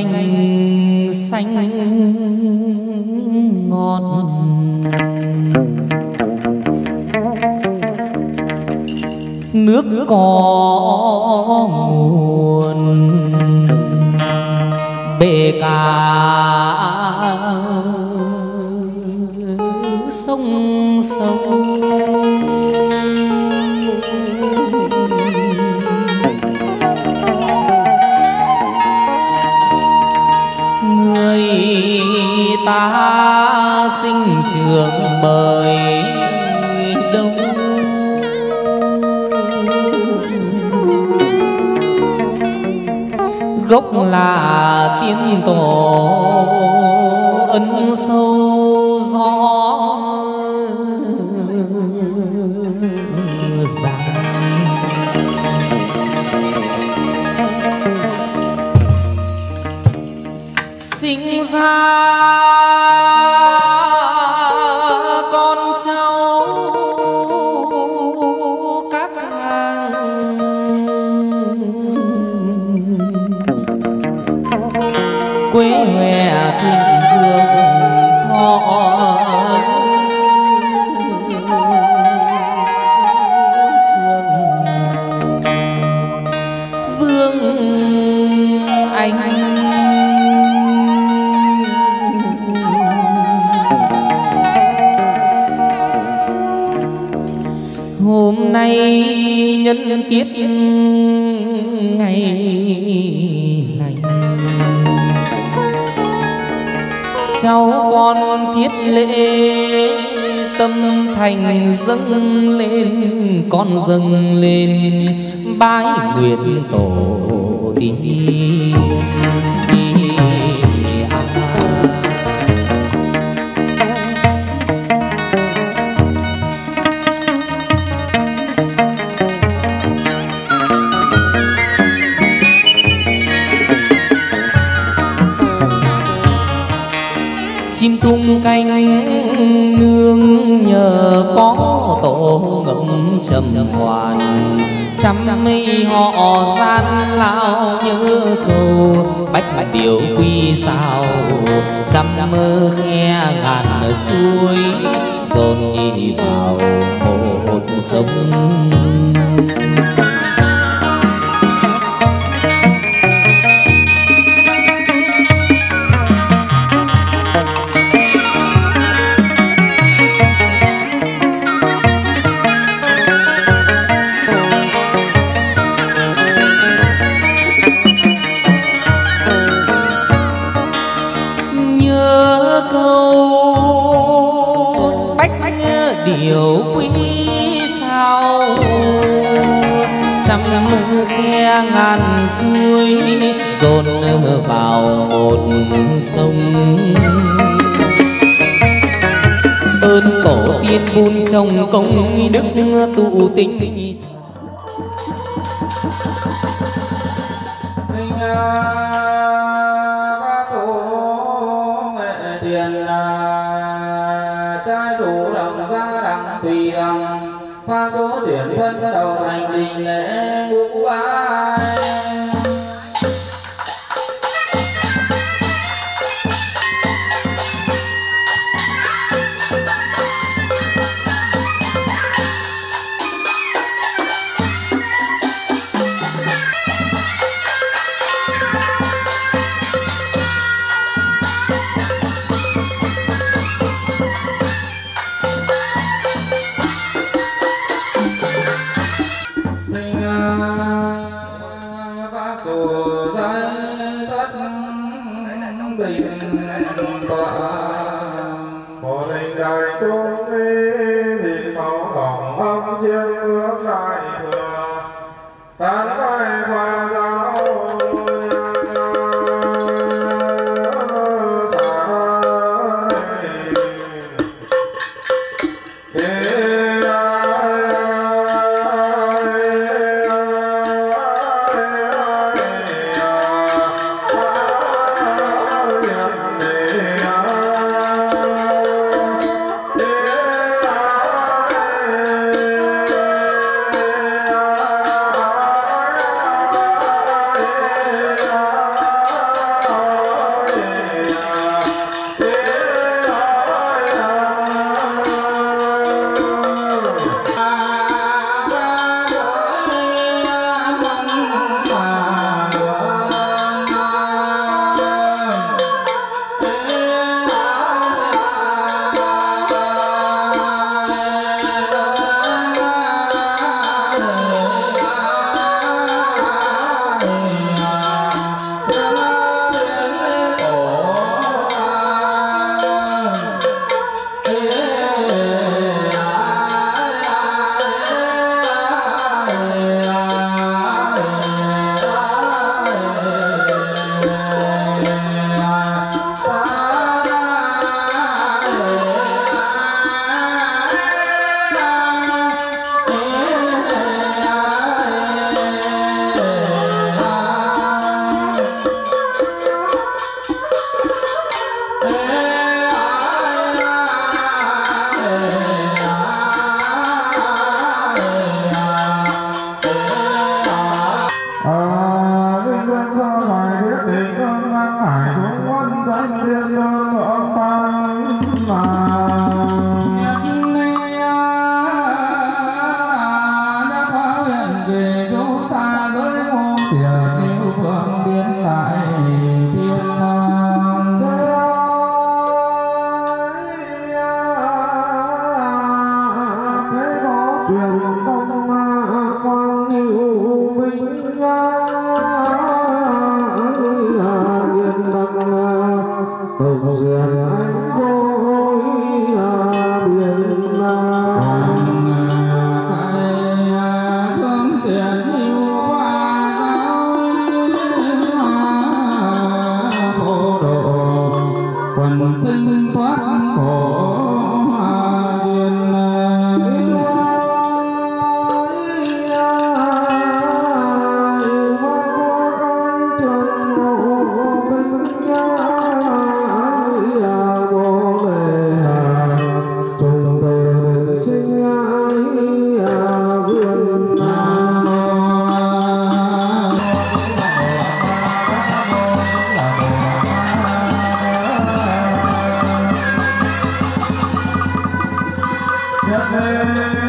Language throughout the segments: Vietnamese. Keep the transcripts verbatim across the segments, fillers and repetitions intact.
canh xanh ngọt, nước có nguồn bể cả sông sâu. Người ta sinh trưởng bởi đâu, gốc là tiên tổ ân sâu gió dài. Sinh ra con cháu các hàng, quê huệ thịnh vương thọ trường. Vương anh hôm nay nhân tiết ngày lành, cháu con thiết lễ tâm thành dâng lên, con dâng lên bái nguyện tổ tiên. Chim tung cánh nương nhờ có tổ ngậm trầm hoàn, trăm mây họ gian lao nhớ cầu bách bạch điều quy sao, trăm mơ khe ngàn suối dồn đi vào một sông. Điều quý sao, trăm mưa khe ngàn suối dồn vào một sông. Ơn tổ tiên vun trồng công đức tụ tinh. Tùy lòng khoa cố chuyển quân đầu hành đình lễ ngũ bái. Một hình đại trung thi thì sáu tổng âm chiên ước đại thừa tán khai khoa giáo nhất thế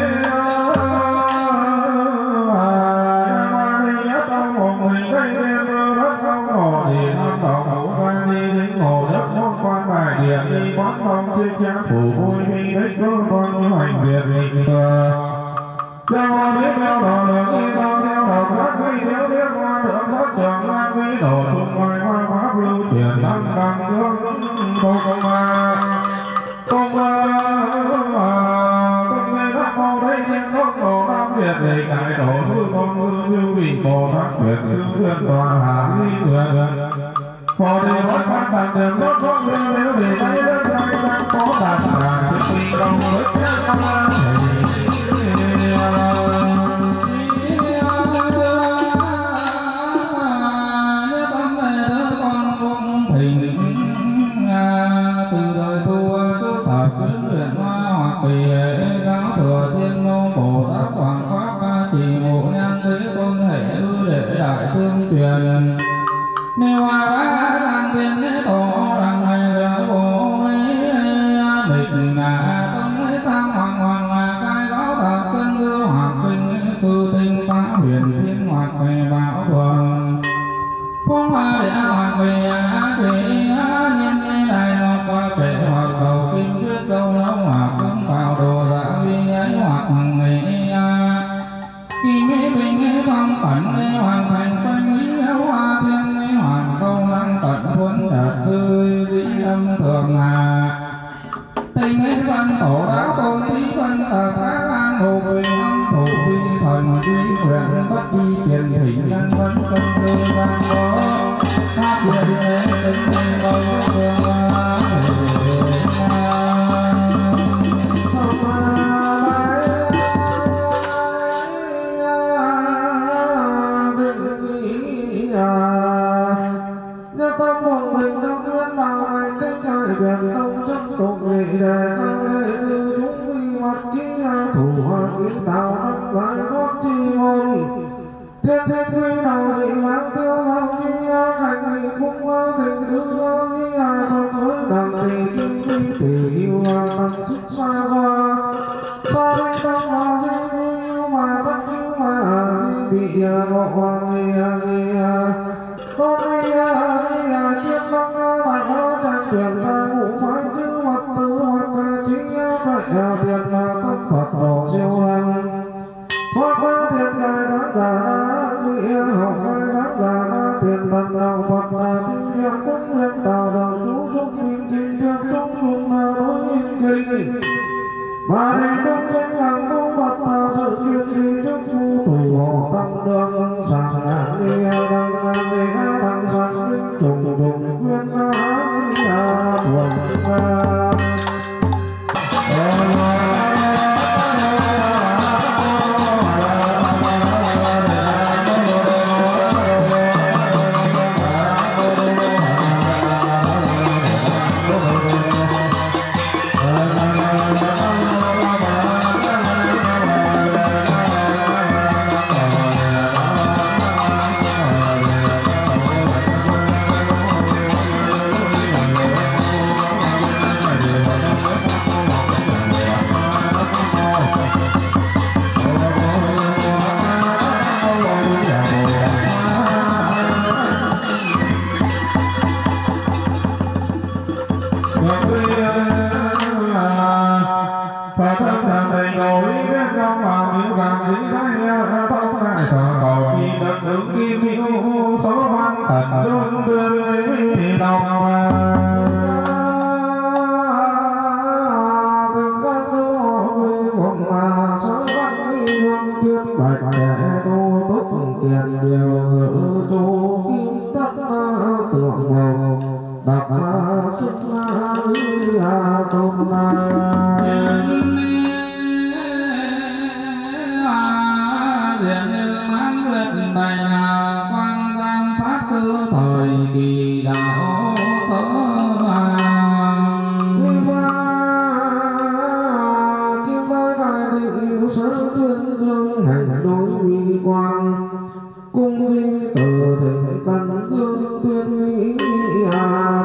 qua đi nhất trong một mình cây thiên mưa đất công hồ thì năm đầu hậu ra đi dính hồ đất môn quan đại điện đi quán phong trên chén phủ vui minh đích cơ con như hành việt hình thừa theo hoa biết theo đồ đường đi bao theo đầu các quý thiếu biết hoa thượng thoát trường lan quý đồ trung ngoài hoa pháp lưu truyền đăng đăng hương công công hoa công công lên đắc mô đây thiên gốc đồ nam việt để cải tổ sư con sư chư vị bồ tát việt sư thuyên tòa hạ di thuyền phò đề bất phát tạng đường tốt tốt lưu nếu để thấy đất lai đang có đạt đà chức quy công với chất tâm an nếu hoa bá tăng tiên thế tổ rằng ngày giờ bộ mình ngã tông sang hoàng hoàng cai giáo thật chân vua hoàng kinh cư tinh phá huyền thiên hoạt về bảo vườn phong hoa để hoạt về chỉ nhiên đại ngọc qua kể hoạt cầu kim tuyết châu nó hoạt cấm vào đồ dạ vi ấy hoạt ngày kim mỹ bình phong phận hoàng thành quanh ý hoa thiên hoàng công năng tận quân đạt sư dĩ âm thường hà tình ấy văn tổ đáo tôn tí văn tờ các an hồ bình âm thủ vi thần duy nguyện bất vi tiền thỉnh nhân văn công tư văn có pháp quyền tình tình công tương thiên thiên quy đầu dị mang tiêu long chi hành lý cung tình thương nghi phần với đằng trì kim quy tỷ yêu tâm sức xa hoa xa đi tâm hoa di yêu mà tất yêu mà di bị ngộ hoàng nghi nghi con nghi nghi kiếp lăng bạc hoa trang truyền ta ngũ phái chữ mật tư hoặc trí vậy tiền tâm Phật độ siêu lăng thoát qua tiền cài tháng giả học khai giác giả na tiền thần đạo Phật là tinh nhạc cũng lên tạo đạo chú trúc kim kinh thiên trúc trùng mà đối in kinh và để công danh hàng tu Phật là sự kiên trì trúc phu thủ hộ tăng đường sàng ngạn đi đăng ngạn đi đăng sàng linh trùng trùng quyên ái buồn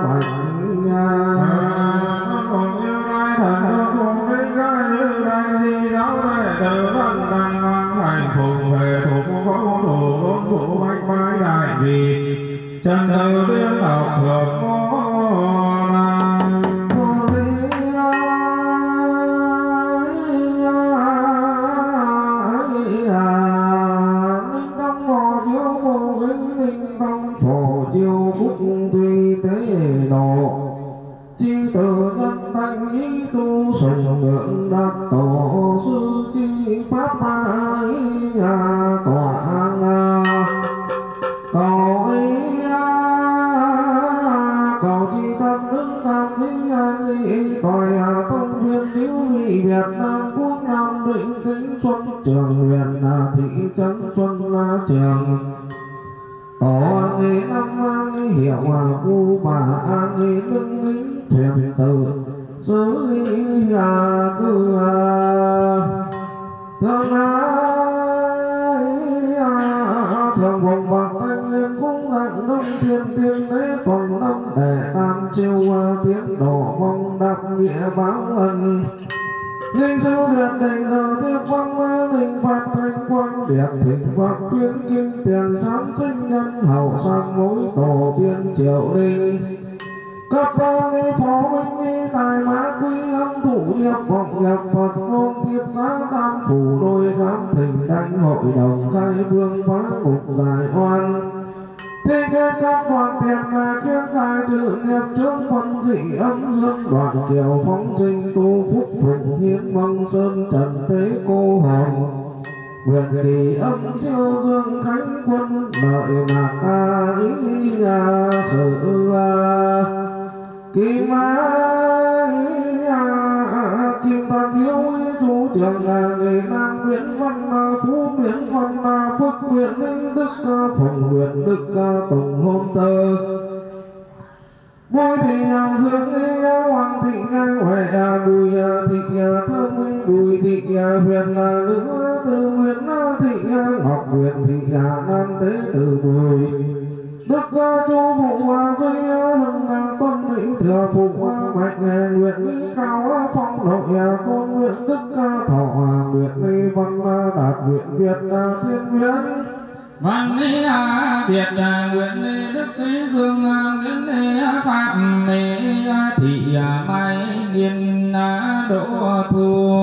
Hãy subscribe cho kênh Ghiền Mì Gõ để không bỏ lỡ những video hấp dẫn. chân từ biến học được mô nam chiêu phúc tuy tế độ chi từ nhân thanh ý tu sùng ngưỡng đạt tổ sư chi pháp ai nhà tọa cầu ý cầu chi tâm đức tam lý còi tông viên liễu vị Việt Nam quốc Nam Định Kính Xuân Trường huyện thị trấn Xuân La Trường tổ nghi năm nghi hiệu vu bà nghi nâng lính thuyền từ xứ là cư thương ái thường vùng bạc thanh niên cũng nặng đông thiên tiên đế còn năm để tam chiêu tiến độ mong đắc nghĩa báo ân linh sư việt định giờ tiếp văn đình phạt thanh quan điệp thịnh phạt tuyên kinh tiền sáng sinh nhân hậu sang mối tổ tiên triệu đình cấp ba nghi phó minh nghi tài mã quý âm thủ nhập vọng nhập phật ngôn thiết giá tam phủ đôi khám thỉnh thanh hội đồng khai vương phá ngục giải oan thế kết các hoàn tiền mà kiên tài tự nghiệp trước phân dị âm dương đoạn kiều phóng sinh tu phúc phụng hiến mong sơn trần thế cô hồn nguyện kỳ âm siêu dương khánh quân đợi lạc ca ý nhà sự kim ái kim toàn hiếu chú trường người nam nguyễn văn phú nguyễn văn phước huyện đức phòng huyện đức tổng hôn tơ bùi thị hương hoàng thị huệ bùi thị thơm bùi thị huyền nữ từ huyện thị ngọc huyện thị nam tế từ bùi đức chu phụ với hưng tuân mỹ thừa phụ mạch nguyện mỹ cao phong nội côn nguyện đức thọ nguyện mỹ văn đạt nguyện việt thiên biến văn mỹ việt nguyện mỹ đức dương nguyễn phạm mỹ thị mai nghiên đỗ thu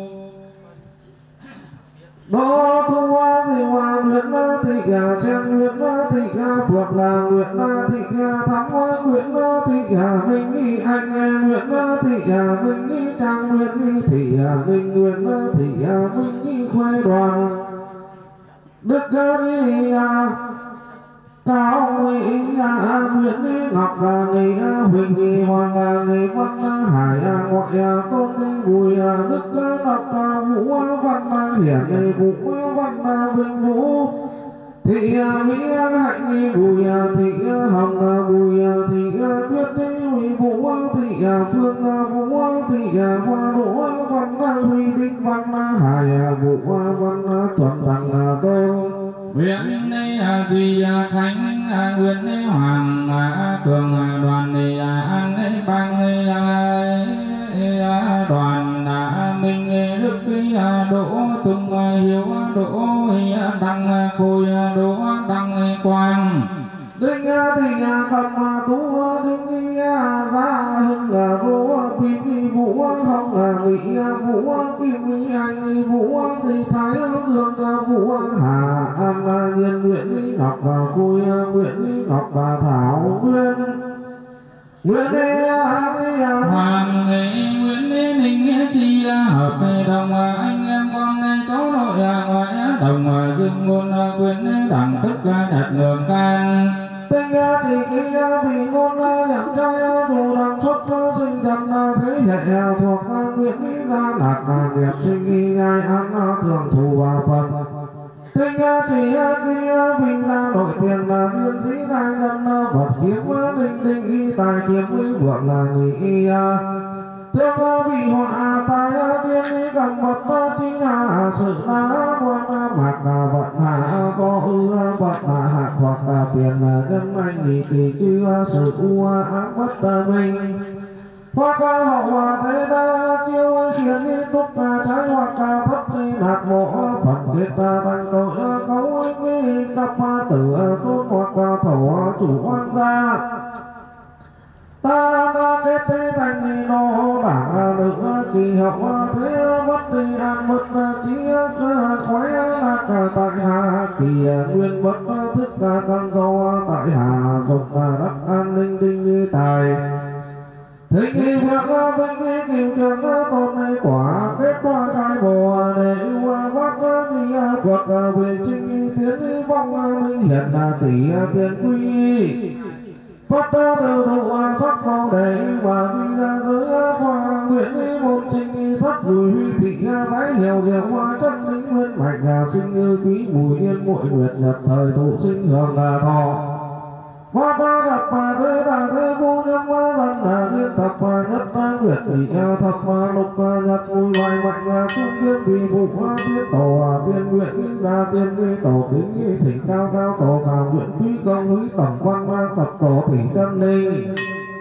đỗ thu thì hòa nguyện thị trang nguyện thị phật là nguyện thị thắng nguyện thị minh nghi anh nguyện thị minh nghi trang nguyện nghi thị linh nguyện thị minh nghi khuê đoàn đức nghi cao nghi nguyện nghi ngọc nghi huỳnh nghi hoàng nghi văn hải ngoại tôn nghi bùi đức ngọc vũ văn hiển nghi vũ văn vinh vũ thị mỹ hạnh nghi bùi thị hồng bùi thị tuyết nghi vũ thị phương vũ thị hoa đỗ văn huy đinh văn hải vũ văn thuận thằng tôn nguyện ni duy khánh nguyện ni hoàng cường đoàn ni an bang đoàn minh đức đỗ trung hiếu đỗ đăng khôi đỗ đăng quang đinh thị cầm tú đinh ra hưng vũ phi vũ hồng mỹ vũ kim mỹ anh vũ thị thái dương vũ hà an nhiên nguyễn ngọc khôi nguyễn ngọc thảo nguyên nguyễn hoàng nguyễn ninh chi hợp đồng anh em con cháu nội ngoại đồng dương ngôn quyến đẳng tức đặt đường can tinh thì khi vì ngôn nhạc trai dù đẳng xuất sinh trần thế hệ thuộc nguyện mỹ gia lạc nghiệp sinh nghi nhai ăn thường thù và phật tinh thì khi vì là đội tiền là liên sĩ đại nhân vật kiếm linh linh y tài kiếm quý vượng là nghị thương bị họa tai tiên đi cầm vật chính hạ sự đá quan mạc vận hạ có ư vật hạ hoặc tiền nhân anh nghị kỳ chư sự u ác bất minh hoặc hậu thế đa chiêu khiến đi túc trái hoặc thất đi đạt bộ phật kết thành tội cấu nghi cặp tử tôn hoặc thổ chủ bất trí khói lạc tại hạ kỳ nguyên bất thức căn do tại hạ dục đắc an ninh đinh như tài thế nghi vượng vinh nghi kiều trường tôn này quả kết quả khai bồ đề ưu vát nghi phật về trinh nghi tiến vong minh hiện tỷ tiền quy Phật từ thụ sắc màu đầy và sinh ra giới hoa nguyện đi một trình thất bùi huy thị bái hiệu diệu hoa chân linh nguyên mạch sinh như quý mùi niên muội nguyệt nhật thời thụ sinh hưởng là thọ hoa ba đập và thế đà thế vô nhân hoa lần là liên thập và nhất ba nguyệt tỷ thập và lục và nhật mùi vài mạnh trung kiên vì phụ hoa tiên tổ tiên nguyện nghi ra tiên nghi tổ kính nghi thỉnh cao cao tổ khảo nguyện quý công quý tổng quan mang tập tổ thỉnh chân linh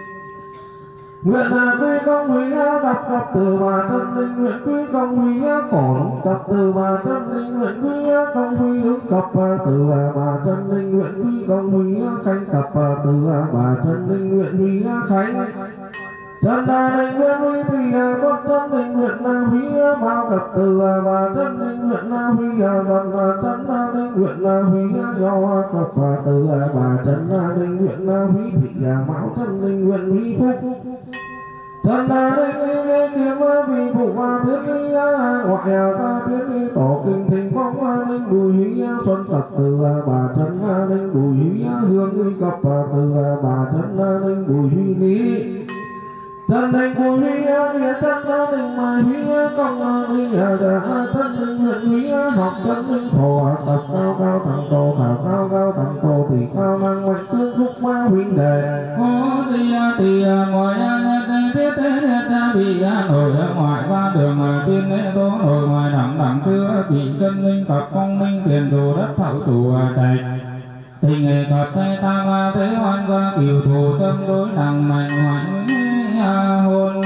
nguyện là quý công quý đập cập từ bà chân linh nguyện quý công quý cổ cập từ bà chân linh nguyện quý công quý hướng cập từ bà chân linh nguyện quý công quý khánh cập từ bà chân linh nguyện quý khánh chân là linh nguyện quý thì đốt chân linh nguyện là quý bao cập từ bà chân linh nguyện là quý gần là chân là linh nguyện là quý do cập từ bà chân là linh nguyện là quý thị mão chân linh nguyện quý phúc chân là linh linh kiếm vì phụ hoa thiết đi ngoại ta thiết đi tổ kinh thình phong linh bùi hí xuân cập từ bà chân linh bùi hí hương đi cập từ bà chân linh bùi hí lý chân linh bùi hí nghĩa chân linh mai hí công linh chân linh huyện hí học chân linh phổ tập cao cao thẳng tổ khảo cao cao thẳng tổ tỷ cao năng mạnh tương phúc ma huynh đệ có gì thì ngoài thiết thế thiết bị nổi ngoại qua đường tiên tố nổi ngoài đẳng đẳng chưa bị chân linh cập công minh tiền dù đất thảo chủ trạch tình nghệ cập hay tam thế hoan qua kiều thù tâm đối đẳng mạnh hoạnh hôn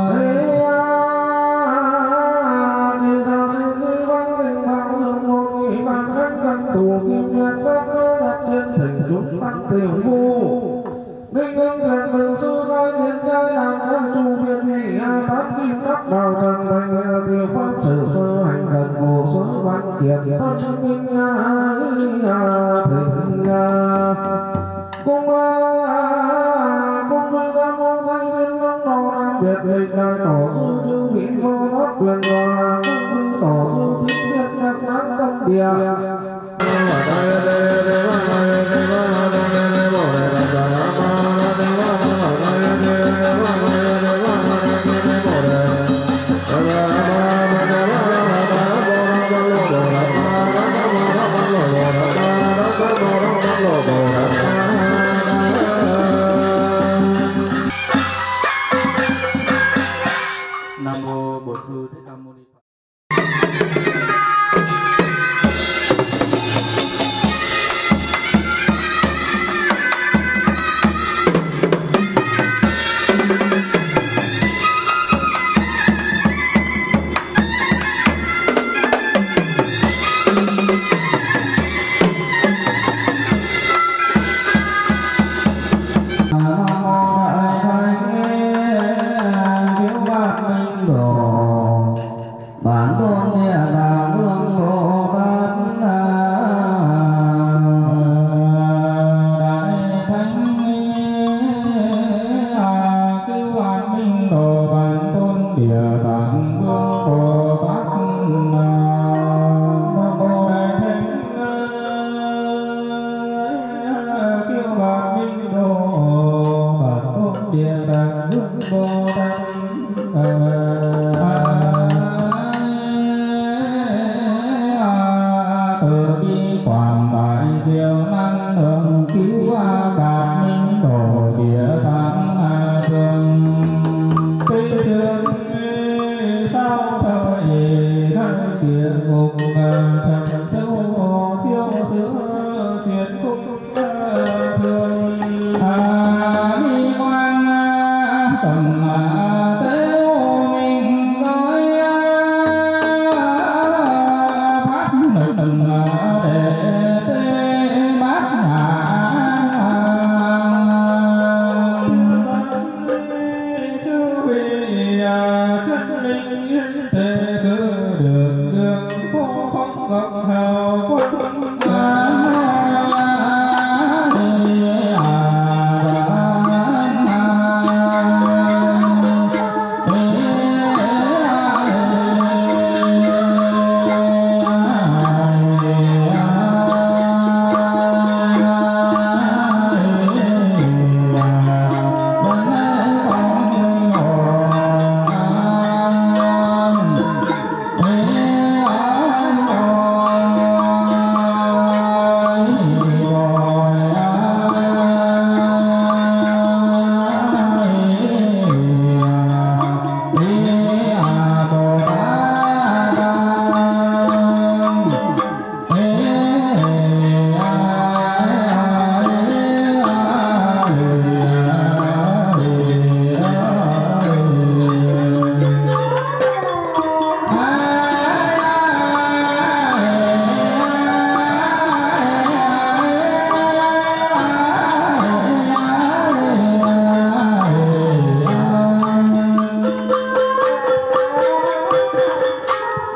tù kim nhân các đặt trên thành chúng tăng tiểu vu ninh ninh thuyền từ sư gai thiên trai làm em chu viên vị tám kim đắc đào trần thành tiểu pháp sử sơ hành gần hồ sơ văn kiệt tân ninh thịnh cung cung vi tam môn thanh thiên long đồ nam biệt lịch đại tổ sư chư vị vô thoát quyền hòa cung vi tổ sư thiết thiết nhạc mãn tâm địa Nam mô Bổn Sư Thích Ca Mâu Ni Phật. bản tôn địa tạng vương Bồ Tát đại thánh cứu an minh đồ bản tôn địa tạng vương Bồ Tát nam mô đại thánh cứu an minh đồ bản tôn địa tạng vương Bồ Tát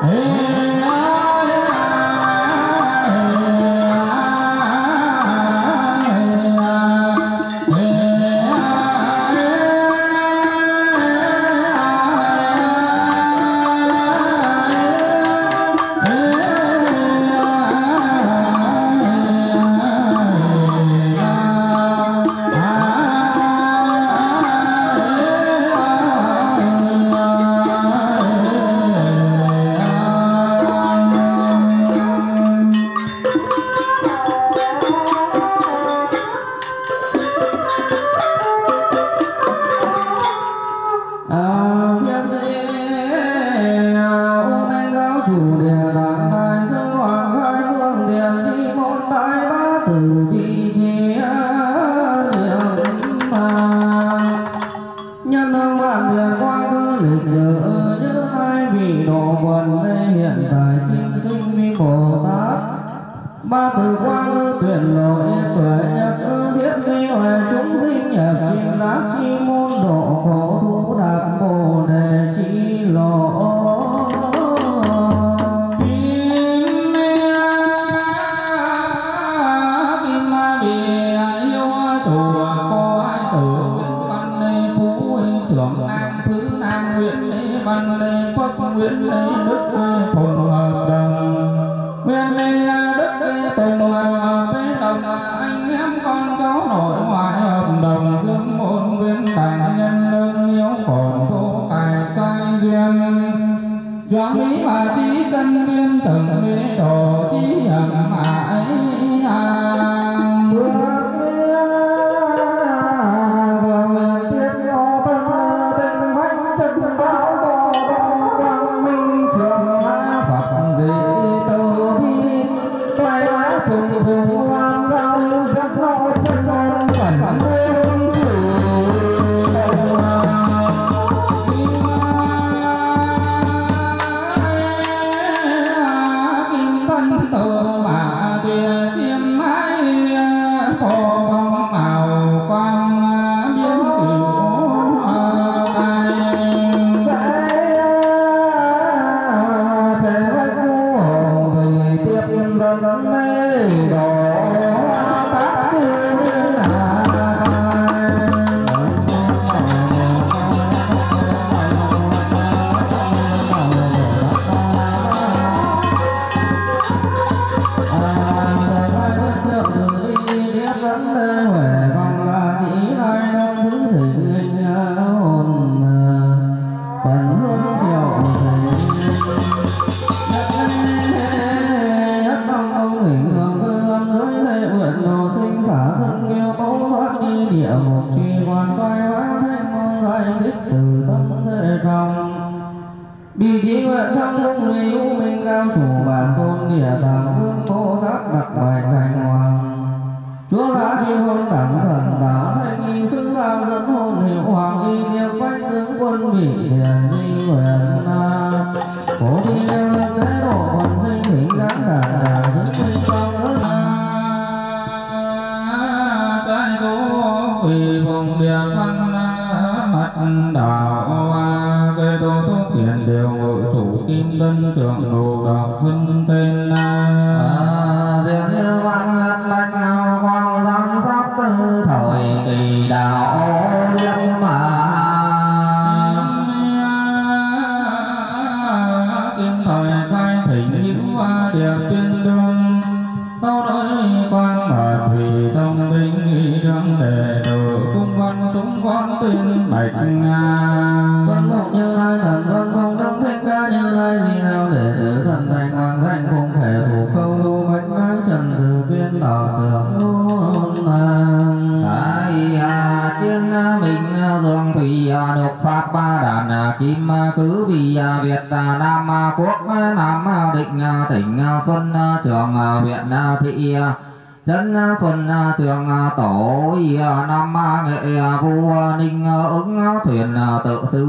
Dân xuân trường tổ năm nghệ vua ninh ứng thuyền tự sư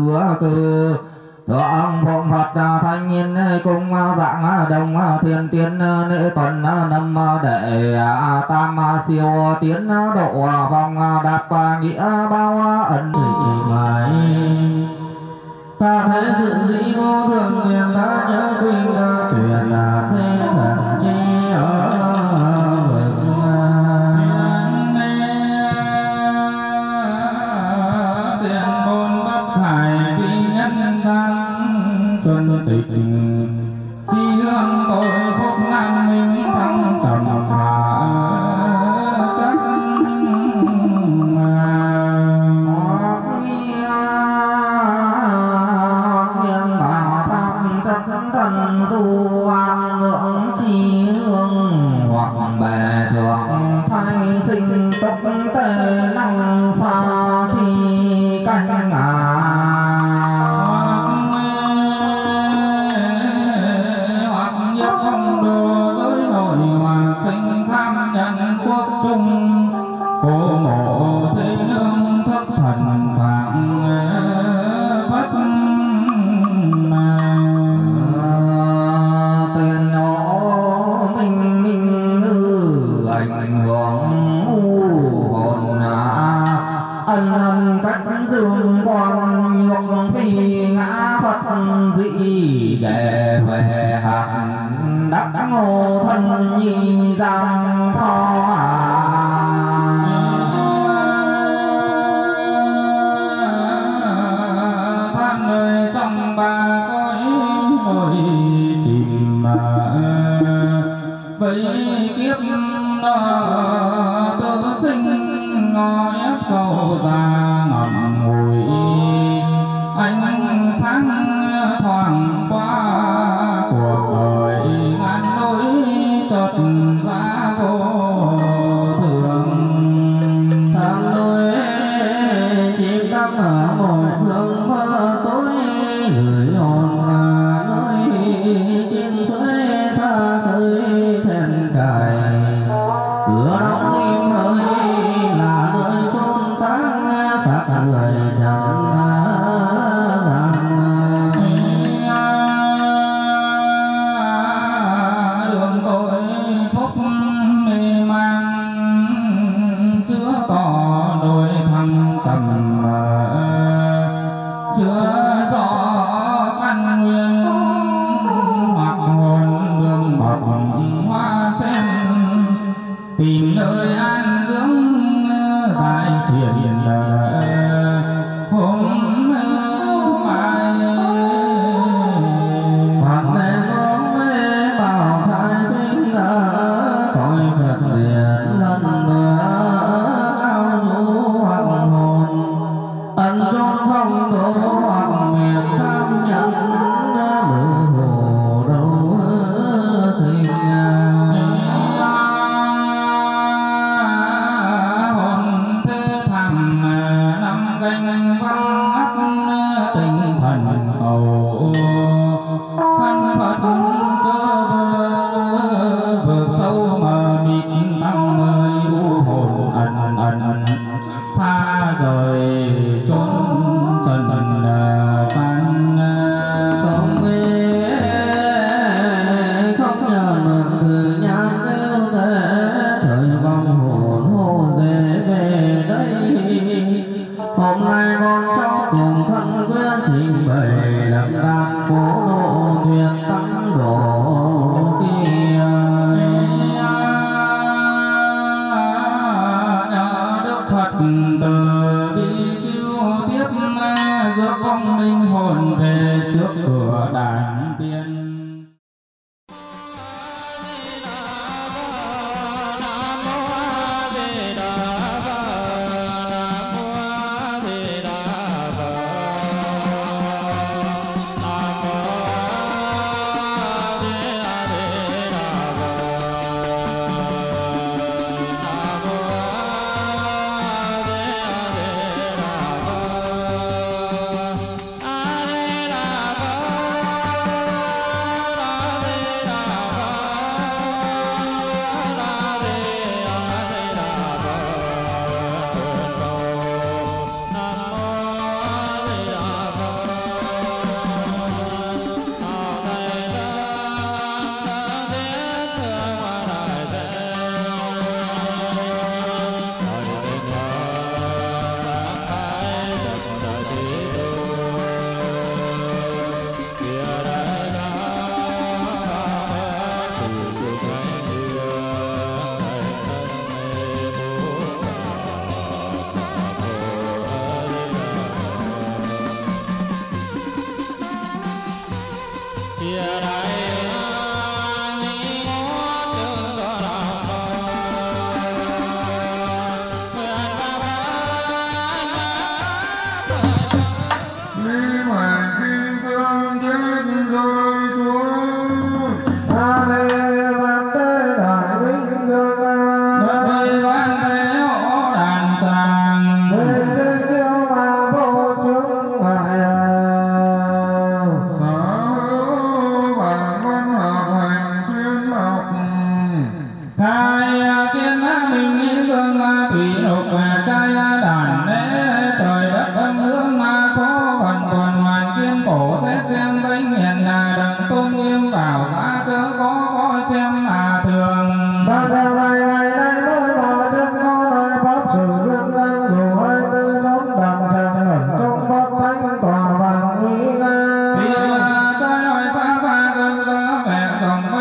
cư thượng phụng Phật thanh niên cung dạng đồng thiên tiến lễ tuần năm đệ tam siêu tiến độ vòng đạp nghĩa bao ẩn thị mãi ta thấy sự dĩ vô thường niềm ta nhớ quỳnh an ngưỡng chi hương hoặc bè thượng thay sinh túc tề năng xa chi canh ngà hoặc nhất không đồ giới nội hòa sinh tham nhận quốc trung cô mộ thế lương thất thần phạm pháp tiền nổ minh minh ngư ảnh hưởng u hồn ân ân cách dương quan nhược phi ngã phật dị để về hạt đắc ngô thân nhi giang phó than nơi trong ba cõi nổi chìm với kiếp đó tự sinh ngõ ép cầu ra ngầm ngùi ánh sáng thoáng qua cuộc đời ngàn nỗi chợt ra vô thường tham nuôi chim đắm ở một phương mơ tối gửi hồn là nơi trên suối xa khơi then cài cửa đóng im hơi là nơi chôn táng xác người chẳng đường tội phúc mê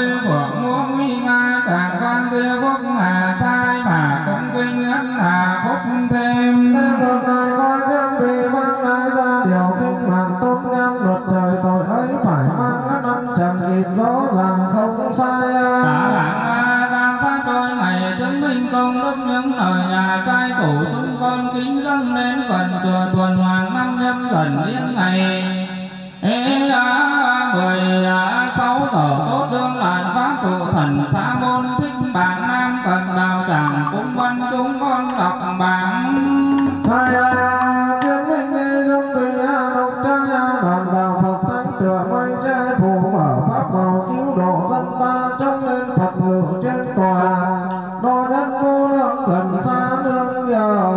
huy phượng múa nguy nga chàng vang kia phúc hà sai mà cũng kinh ấn hà phúc thêm. Nên một ngày coi xem vì mang lại ra điều kinh mạng tôn ngang luật trời tội ấy phải mang năm chẳng kịp rõ ràng không sai. Cả làng giam sát đôi ngày chứng minh công đức những lời nhà trai tổ chúng con kính dâng đến gần chùa tuần hoàn năm nhâm dần đến ngày ê đã mười sáu giờ tốt đương đàn pháp phụ thần xã môn thích bản nam cần đào chẳng cũng văn chúng con đọc bản. Thầy tiên minh nghe dung vì độc trai đàn đạo Phật thánh tựa mây che phù mở pháp màu cứu độ dân ta trông lên Phật ngự trên tòa đo nhân vô lượng gần xa nương nhờ.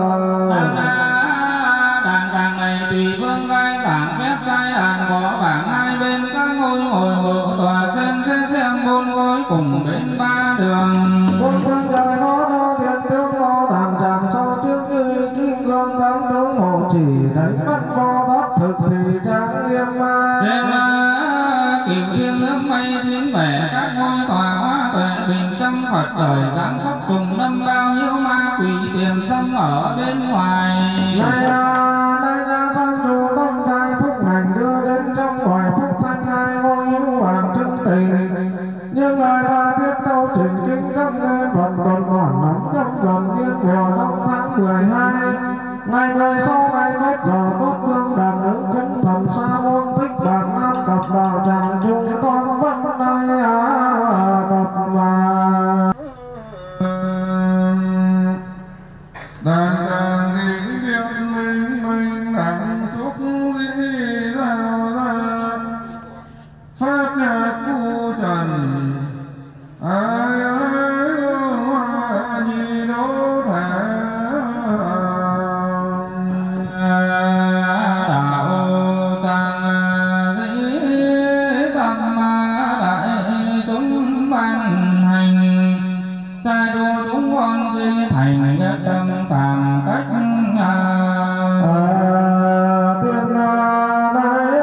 Đàn chàng này tùy vương gai giảng phép trai đàn có bảng hai bên các ngôi ngồi ngự tòa sen sen sen bốn gối cùng bên ba đường. Quân quân trời nó đo thiên tướng lo đàn chàng sau trước như kim cương tám tướng hộ chỉ đánh bắt pho thoát thực thì trang nghiêm ma. Trên cửu thiên nước mây thiên vẻ các ngôi tòa hóa tuệ bình trăm Phật trời giáng khắp trùng năm bao nhiêu ma quỷ tiềm xâm ở bên ngoài. Này à, đây ra sang chủ tâm trai phúc hành đưa đến trong ngoài phúc thanh hai ngôi hữu hoàng chân tình. Nhưng lời ta thiết tâu trình kinh gấp lên Phật tuần hoàn nóng gấp gần niên của đông tháng mười hai. Ngày mười sau ngày mốt giờ tốt lương đàn ứng cúng thần xa môn thích bản nam cập đạo tràng chung con vẫn nay à cập mà. Đàn tràng dĩ biết minh minh đặng chúc dĩ đào ra pháp nhạc phu trần ai ai hoa nhi đô thể. Đạo tràng dĩ tâm đại chúng ban hành trai đô chúng con di thành nhất tâm càng cách tiên đại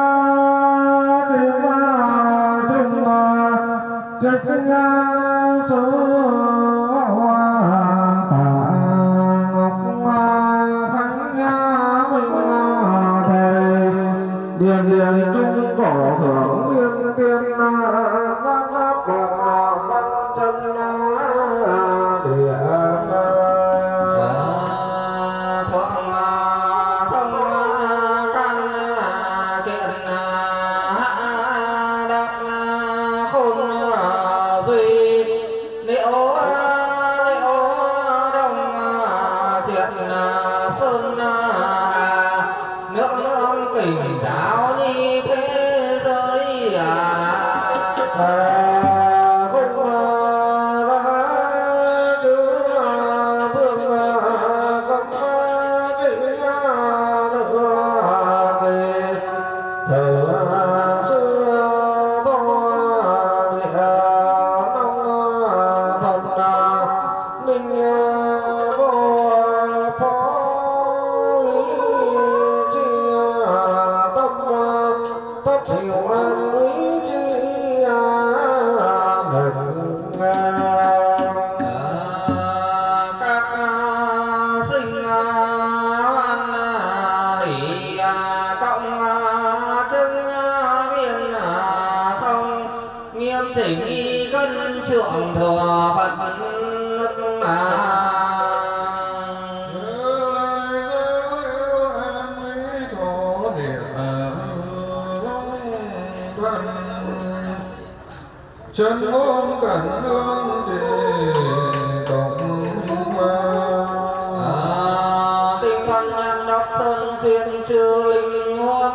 kim trung kịch số hoa khả ngọc khánh minh thầy điền điền trung cổ hưởng liên tiên các pháp bằng văn chân địa. Trượng thừa Phật nước mà chân ôm cảnh nương chỉ cộng tinh thần em đốc sơn xuyên chư linh huống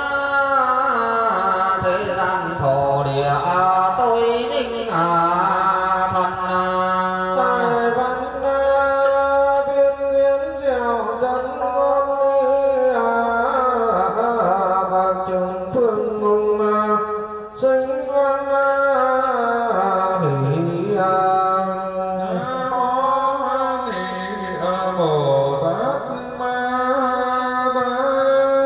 thế gian thổ địa tôi đinh thần tài văn tiên nhiên dẻo chân ngôn ly các trường phương mùng sinh quan hỷ Bồ Tát Ma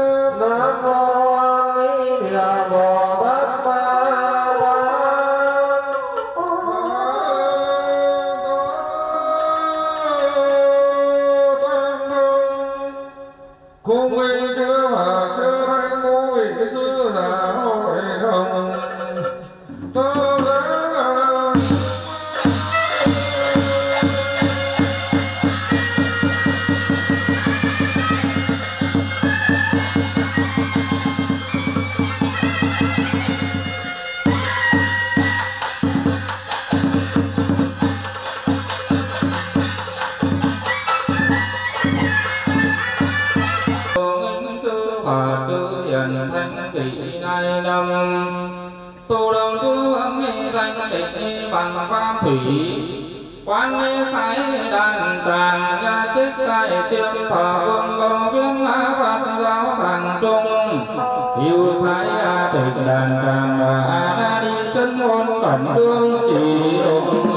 danh tịch bằng pháp thủy quán lễ sái đàn tràng gia trích đại chiêm thọ vương công viêm ngã phật giáo hàng trung yêu sái a tịch đàn tràng và a na đi chân môn cẩm đương chỉ ông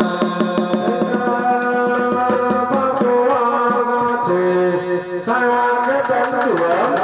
khai hoa kết đón cửa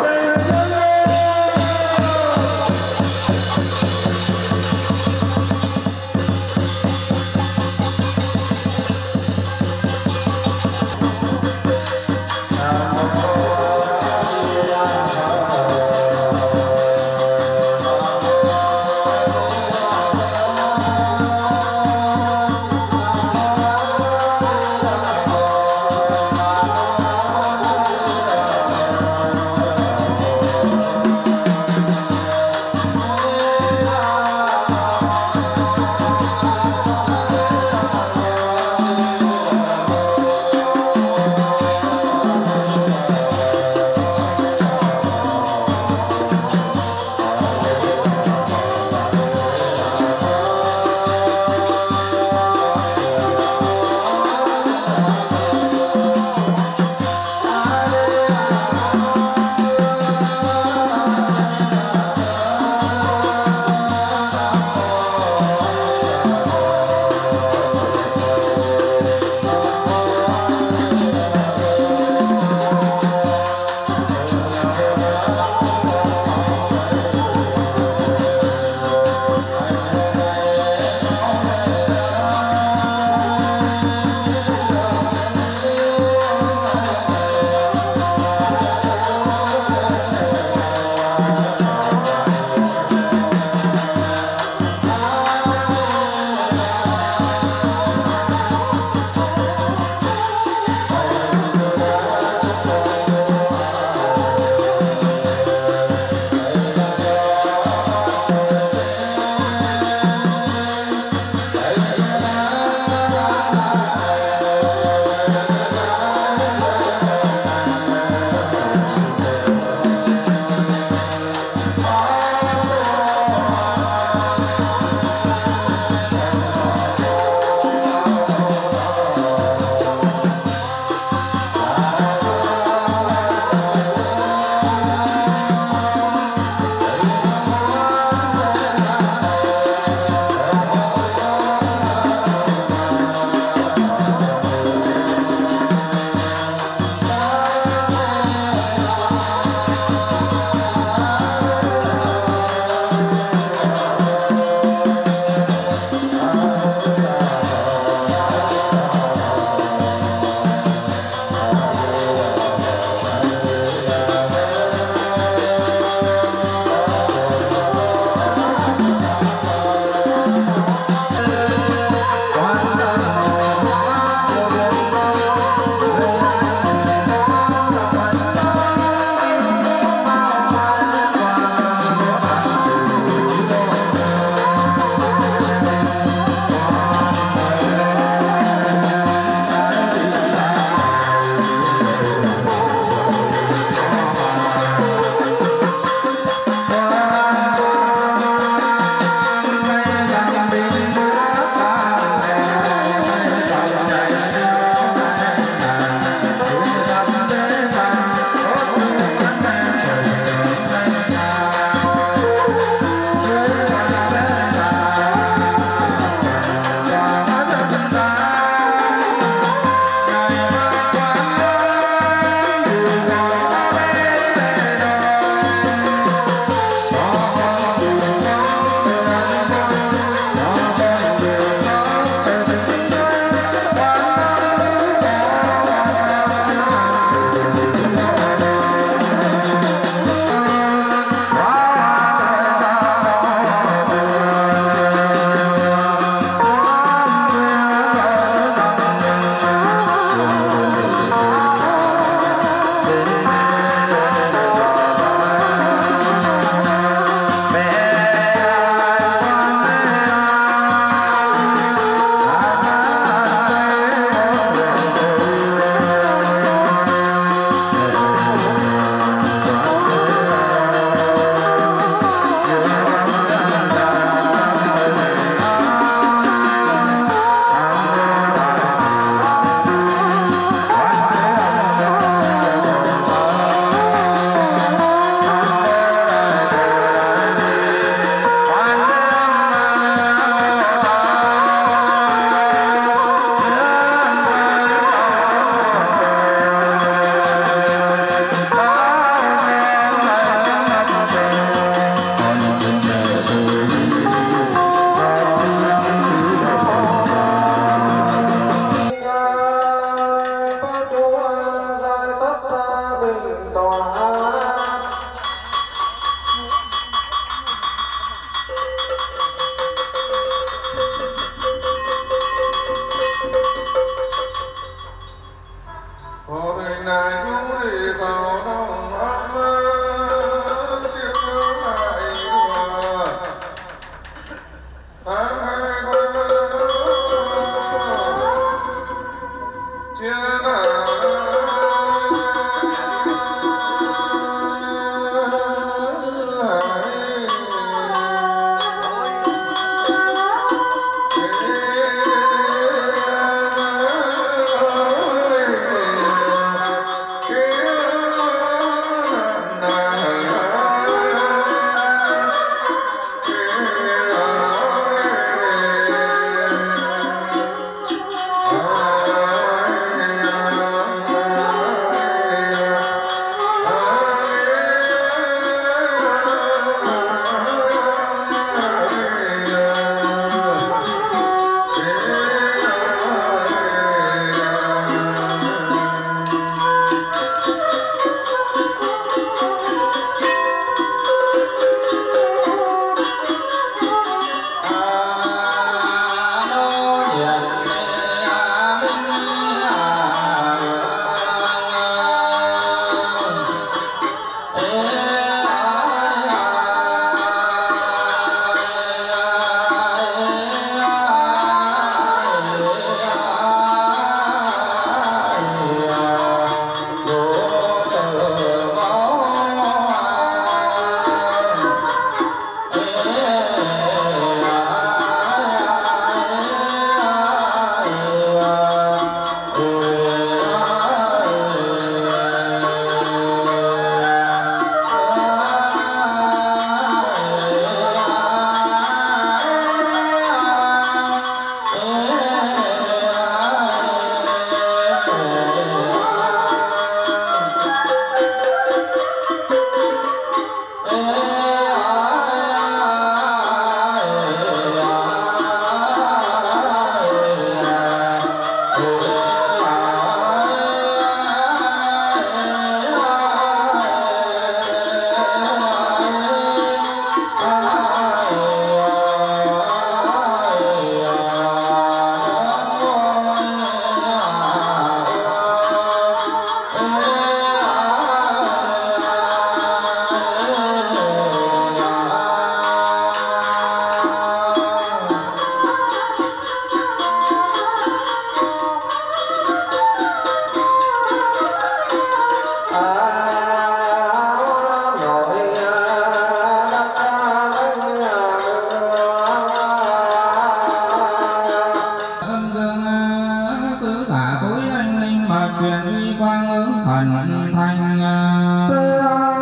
bần thanh tê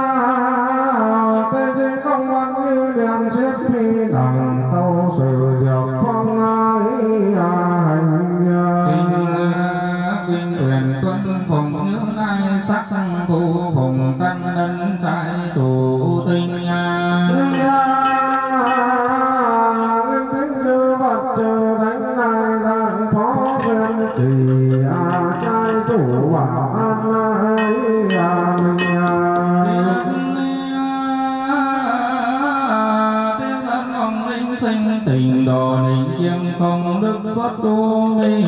tê tê không ăn như đèn xét phi đằng tâu sự dược phong ấy hành kinh quyền tuân phùng như nay sắc thu phùng căn ân trái chủ tinh nha linh tính như vật trừ thánh này dạng phó viên kỳ trai chủ bảo an ấy mình tiếp thân ông linh sinh tình đồ định chiêm công đức xuất tu vi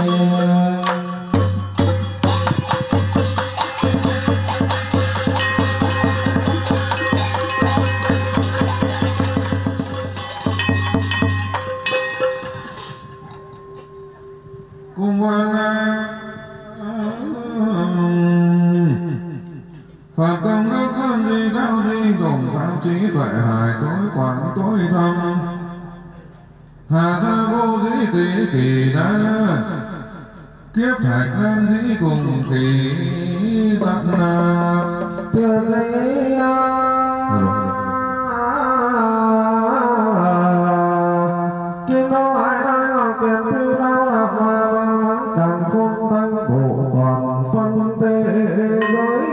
cùng với Phật công đức thân di cao di tổng pháp trí tuệ hài tối quảng tối thâm hà sa vô dĩ tỷ kỳ đa kiếp thạch nam dĩ cùng kỳ tắc na tiền lý kim đô hải đại ngọc kiền phiêu đao lạc hoa mãn càng khôn thanh bộ toàn phân tê với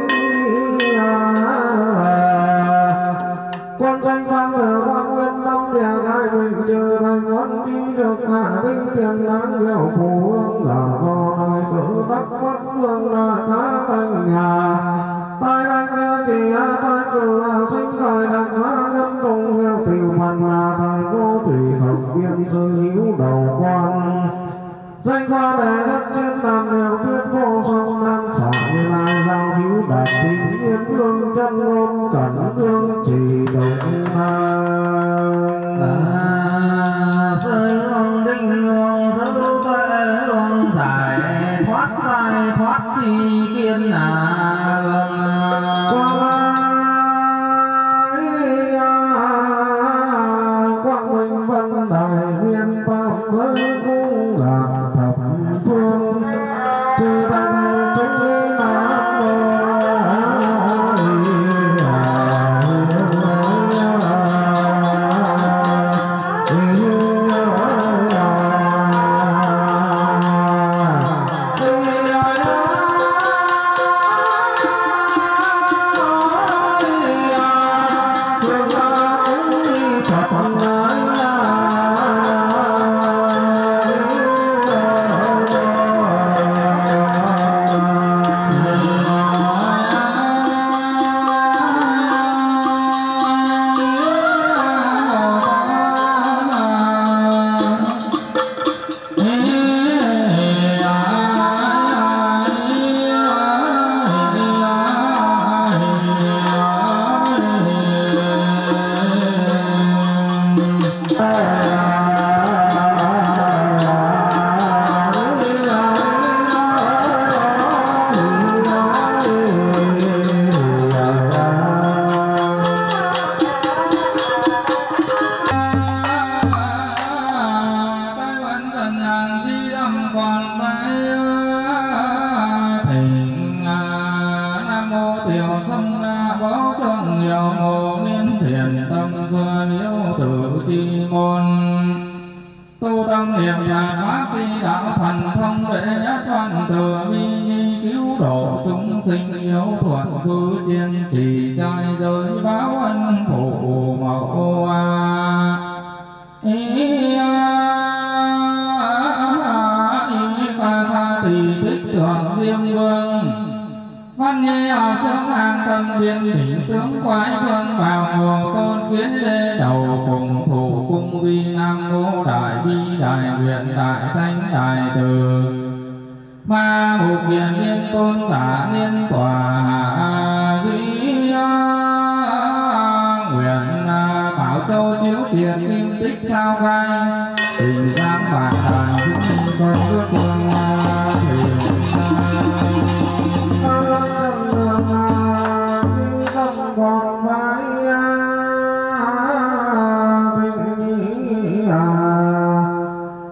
quan danh văn tử quan nguyên tâm địa ai bình trừ thành quân đi được hạ tinh tiền đáng liệu phù hương là do nói tự đắc mất vương là khá thành nhà tai anh kỳ a tai cử là sinh khởi đặc hóa nhân đồng nghèo tiểu mạnh là thời vô thủy học viên sư hữu đầu quan danh khoa đệ đất trên đàn đều biết vô song nam xã như lai giao hữu đạt tình yên luân chân ngôn cẩn đương trì đồng sư hương tinh hương sư tuệ hương giải thoát sai thoát chi kiên là quang minh vân đại viên pháp với cung lạc thập phương trừ thành chúng nam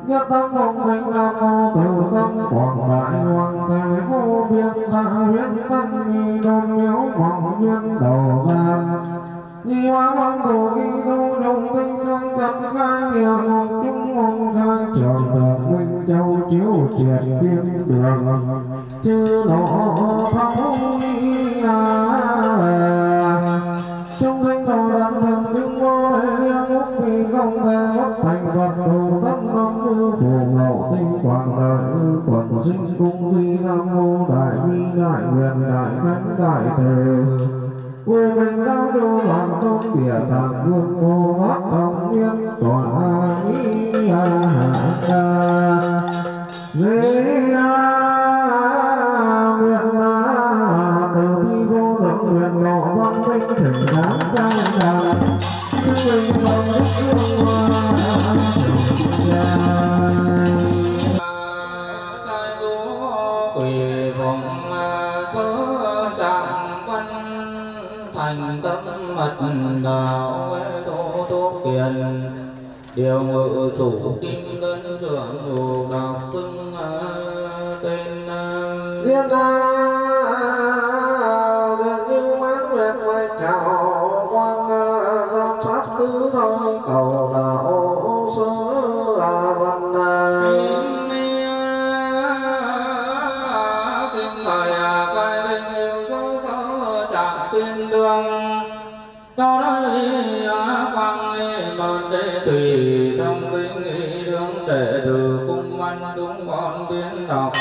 nhất tâm công thánh nam mô từ tâm quảng đại hoàng thể vô biên tha huyết tâm ni đôn miếu vọng duyên đầu gian nhi hóa văn đồ kỳ đô đồng tinh công tập khai nghĩa ngọc chúng mong khai trường thượng minh châu chiếu triệt tiên đường chư độ thông nghi chúng sinh thọ đàn thần chúng vô lễ liêm úc vì không thể bất thành Phật thù tất năm mưu phù hậu tinh quảng đại ư quần sinh cung vi nam mô đại bi đại nguyện đại thánh đại từ vô minh giáo đô hoàng tôn địa tạng vương vô ngót hồng liên tòa nghi hạ hạ duy nguyện từ bi vô lượng nguyện lộ văn tinh thỉnh đáng trang đàn chư linh đồng đức hương hoa trai tú quỳ vọng sớ trạng văn thành tâm mật đạo đô tô kiền điều ngự chủ kim đơn trưởng dù đạo xưng tên riêng ra riêng như mãn nguyện ngoài chào quang giám sát tứ thôi cầu đạo sớ là văn kim thời cai linh yêu sớ sớ trạng tiên đường cho đây quang mơn đế tùy thông kinh ý đương trẻ từ cung văn chúng con biến đọc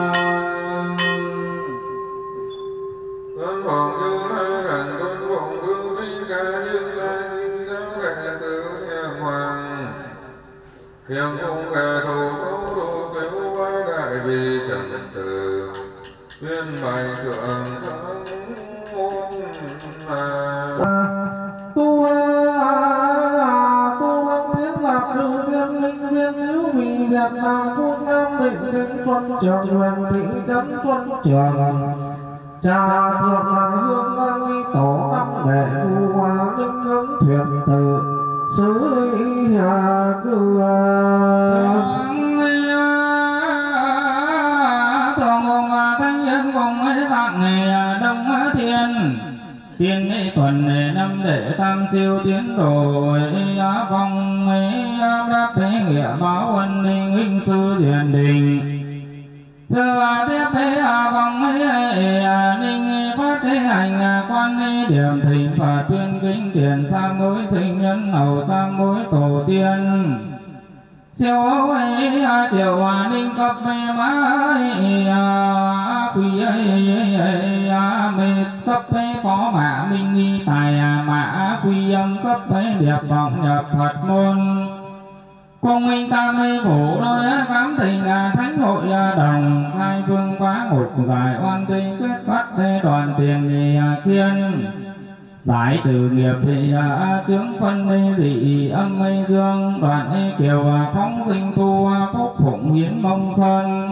Tuân hoàng chư lai đàn tuân vọng cư thi ca dương lai kim giáo đệ tử thiền hoàng thiền cung kẻ thù thấu độ cứu vai đại bi trần tử tuyên bày thượng thắng môn là tu tu văn thiết lập lưu tiên linh viên hữu vị Việt Nam Quốc Nam Định Định Xuân Trường huyện thị trấn Xuân Trường cha thượng là hương an nghi tổ năm đệ u hoa linh hướng thuyền tự xứ lý hà cư thường cùng thanh nhân cùng ấy tạng ngày đông thiên tiên ấy tuần này năm đệ tam siêu tiến độ giá phong ấy đáp thế nghĩa báo ân ninh huynh sư thiền đình thưa tiếp thế vòng ấy ninh phát thế hành quan ni điểm thỉnh và tuyên kính tiền sang mối sinh nhân hầu sang mối tổ tiên siêu hữu ấy triệu hòa ninh cấp mê mãi quỳ ấy mê cấp mê phó mã minh nghi tài mã quy âm cấp mê điệp vọng nhập Phật môn cùng minh tam mê phủ đôi cám tình thánh hội đồng hai phương quá ngục giải oan tinh quyết phát đê đoàn tiền thì kiên giải trừ nghiệp thì chướng phân mê dị âm mê dương đoạn ê kiều phóng sinh tu phúc phụng hiến mông sơn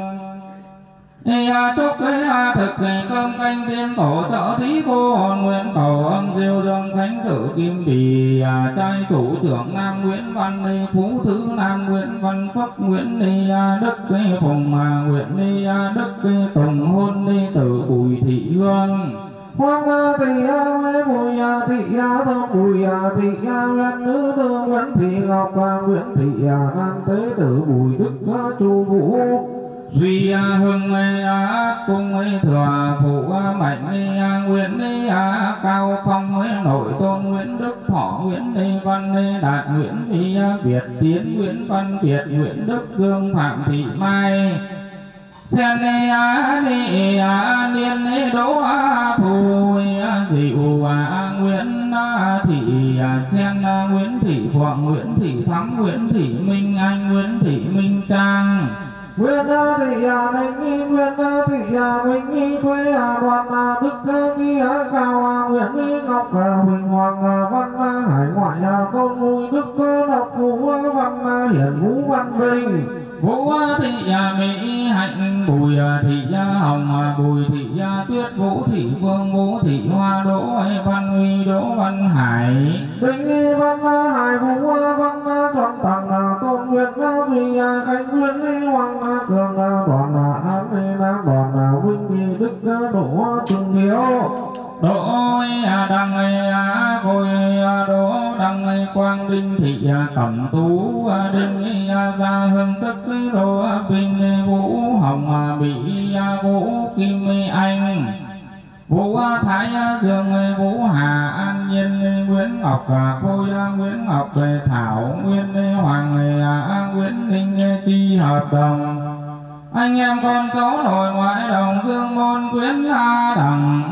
ê chúc lấy thực cơm canh tiên tổ trợ thí cô hồn nguyện cầu âm diêu dương thánh sự kim bì trai chủ trưởng Nam Nguyễn Văn đi phú thứ Nam Nguyễn Văn Phúc Nguyễn đi đức phùng Nguyễn đi đức tùng hôn đi tử Bùi Thị Hương Hoàng thị quê Bùi Thị thơm Bùi Thị Nguyễn nữ tương Nguyễn Thị Ngọc Nguyễn Thị Nan tế tử Bùi Đức Chu Vũ duy hưng cung thừa phụ mạnh Nguyễn đi cao phong nội tôn Nguyễn Đức Thọ Nguyễn đi Văn đi Đạt Nguyễn Thị Việt Tiến Nguyễn Văn Việt Nguyễn Đức Dương Phạm Thị Mai sen đi đi niên đi đỗ phù dịu Nguyễn Thị sen Nguyễn Thị Phượng Nguyễn Thị Thắm Nguyễn Thị Minh Anh Nguyễn Thị Minh Trang Nguyễn Thị Ninh Nghi Nguyễn Thị Minh Nghi quê đoàn Đức Nghi cao Nguyễn Nghi Ngọc Huỳnh Hoàng Văn Hải ngoại tôn Bùi Đức Độc Vũ Văn Hiển Vũ Văn Bình Vũ Thị Mỹ Hạnh Bùi Thị Hồng Bùi Thị Tuyết Vũ Thị Phương Vũ Thị Hoa Đỗ Văn Huy Đỗ Văn Hải Đinh Nghi Văn Hải Vũ Văn Thuận Tằng Tôn Việt vì khánh nguyên hoàng cường đoàn an nam đoàn vinh đức đỗ trường hiếu đỗ đăng khôi đỗ đăng quang đinh thị cẩm tú đinh gia hưng tức đỗ bình vũ hồng bị vũ kim anh vũ thái dương vũ hà an nhiên nguyễn ngọc khôi nguyễn ngọc thảo nguyên hoàng nguyễn ninh chi hợp đồng anh em con cháu nội ngoại đồng dương môn quyến đẳng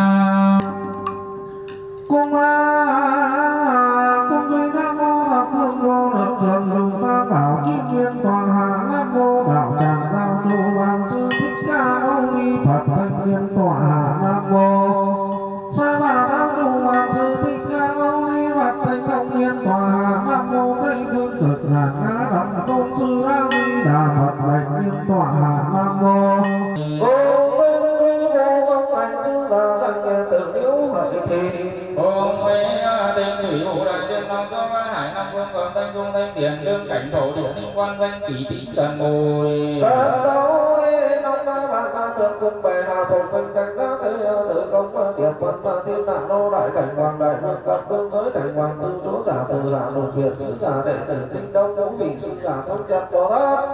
cung cung duy nam mô thập phương vô lượng thượng dùng tam bảo kim liên toàn hạ nam mô đạo tràng giao du hoàng sư thích ca mâu ni phật thanh liên tọa hạ nam mô sa la giao du hoàng sư thích ca mâu ni phật thanh thông liên tọa hạ nam mô tây phương cực lạc á đẳng tôn sư a di đà phật bạch liên tọa hạ nam mô ôm bên vi vô công ảnh chư là danh nghe tự yếu hỡi thì ôm với tên thủy hộ đại tiên long cho ba hải nam vương còn thanh dung thanh tiền đương cảnh thổ địa ninh quan danh kỷ tỷ trần bồi đất cấu năm ba bạc ba thượng cùng bệ hạ phục minh cảnh các thế tự công điệp văn ba thiên hạ nô đại cảnh hoàng đại vương cập cương giới cảnh hoàng tư chúa giả từ hạ lục việt sứ giả đệ tử tinh đông ngũ vị sứ giả thông chân bồ tát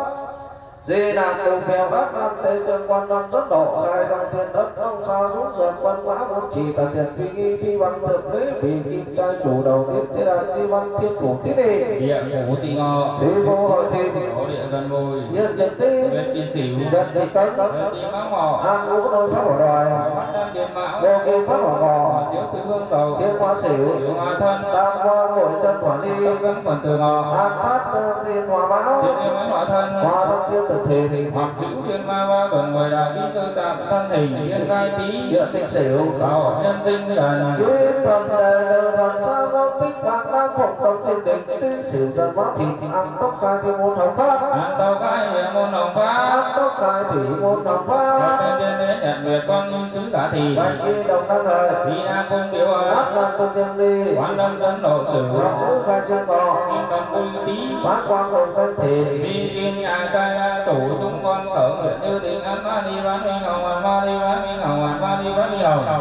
di đà cùng phèo các năm tây chân quan năm rất độ khai trong thiên đất ông xa xuống dược văn mã bốn chỉ tần thiện phi nghi phi văn thượng lễ vì kim trai chủ đầu tiên thế đại di văn thiên phủ thế đề địa phủ tỳ ngọ thế vô hội thi thổ địa dân bồi nhân trần tê đất chi xỉu đất thị cấn đất chi mão mỏ an ngũ đôi pháp bảo đoài bắt đam tiền mão vô kim pháp bảo ngọ chiếu tứ hương cầu thiên hoa xỉu hoa thân tam hoa nội chân quản ly tâm dân quần từ ngọ an phát thiên hoa mão thiên yêu mấy hỏa thân hoa thân thiên tử thị hoặc cửu thiên ma ba tuần người đại đi sơ chạm thân hình thiên gai tí địa tịch xỉu bảo nhân sinh gần chú yên thần đề đề thần sa môn tích các nam phục đồng thiên định tinh xỉu dân mã thịt ăn tốc khai thiên môn hồng pháp an tàu cái môn hồng pháp ăn tốc khai thủy môn hồng pháp bên trên đến nhận nguyệt con như sứ giả thì bạch y đồng năng hời vì nam cung biểu áp áp lan tương dương đi quán lâm dân độ sử ngọc nữ khai chân bò kim đồng vui tí phát quan đồng thanh thịt vì kim nhà trai chủ chúng con sở nguyện như tiếng ăn ma đi bán minh hồng hoàn ma đi bán minh hồng hoàn ma đi bán minh hồng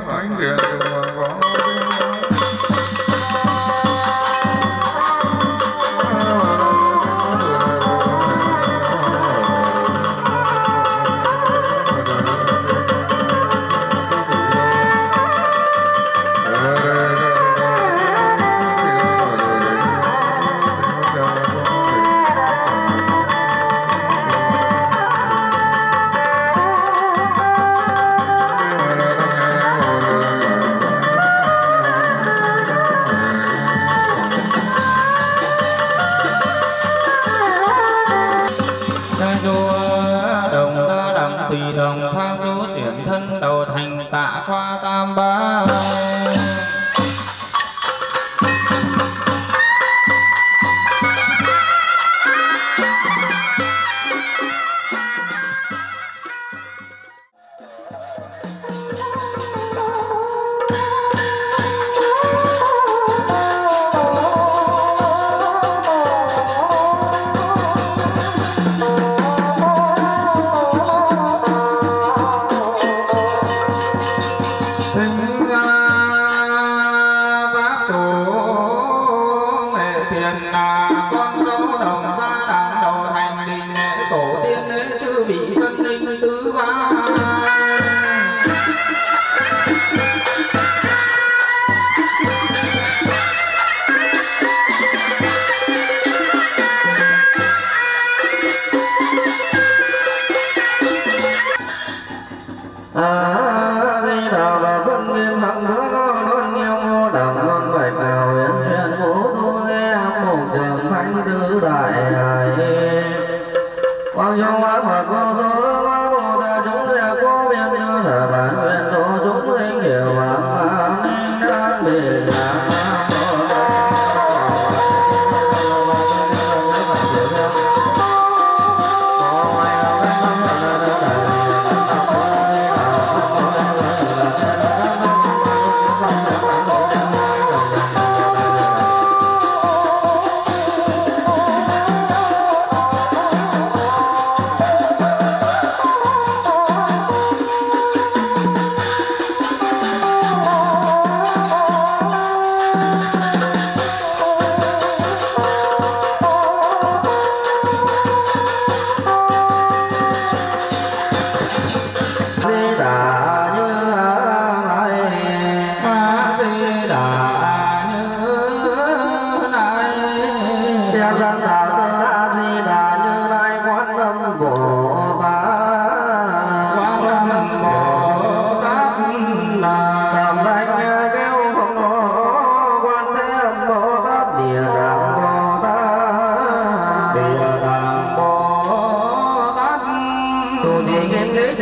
Điện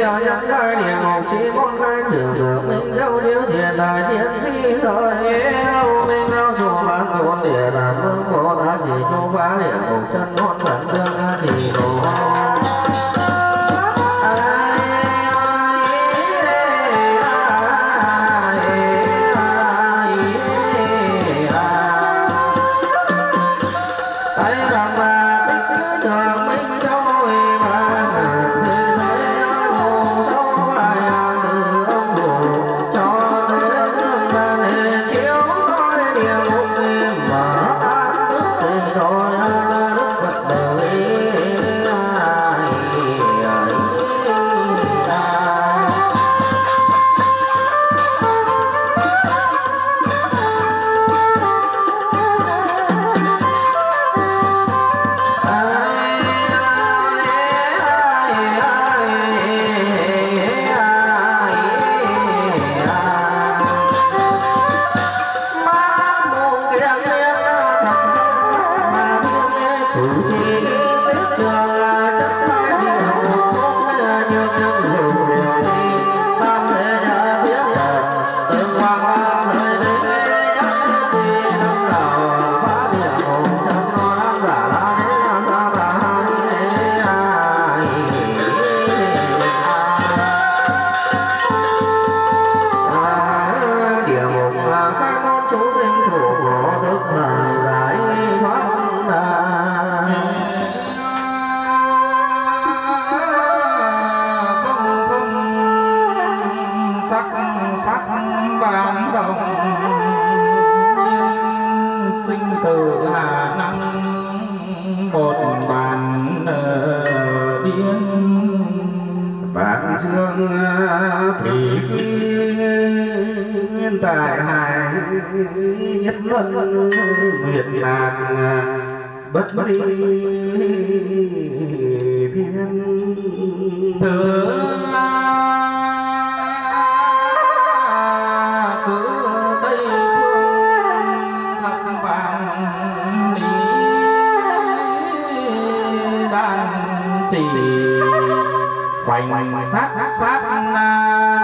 nhân gai địa ngục chi môn gai trường được minh châu chiếu triệt đại thiên chi thời yêu minh châu chủ bán thôn địa làm vương bồ tát chỉ chu phá địa ngục chân môn tận tương chỉ đồ nhất luân nguyện lạc bất ly thiên tử cứ tây phương thập vạn lý đàn chỉ khoảnh khắc sát na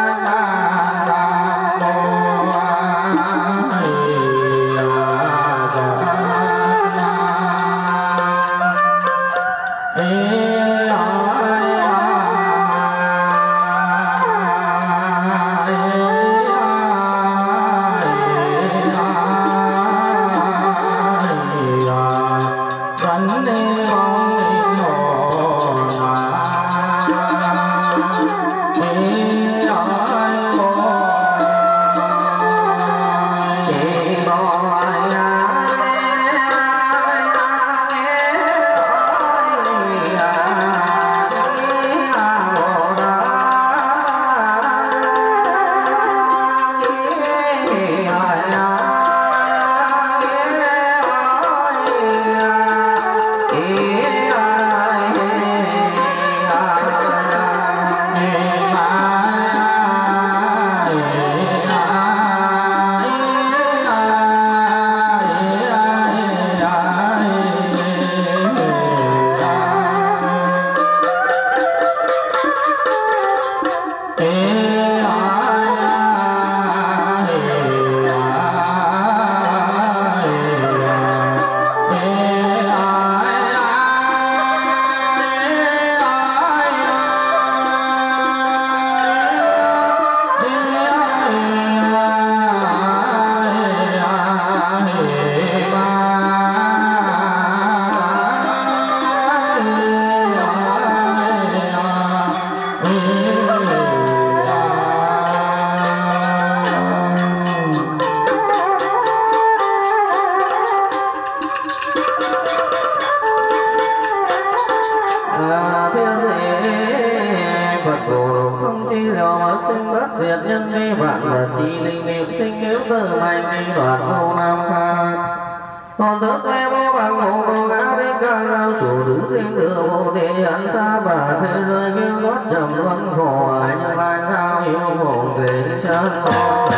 Còn tớ tay bó bằng bộ cô gái đến ca lao chủ tứ sinh thừa vô thế ấn xa bà thế giới kêu thoát trầm luân khổ ai như lai thao yêu khổ tình chân con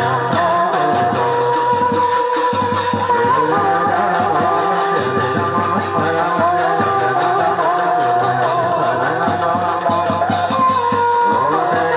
Hãy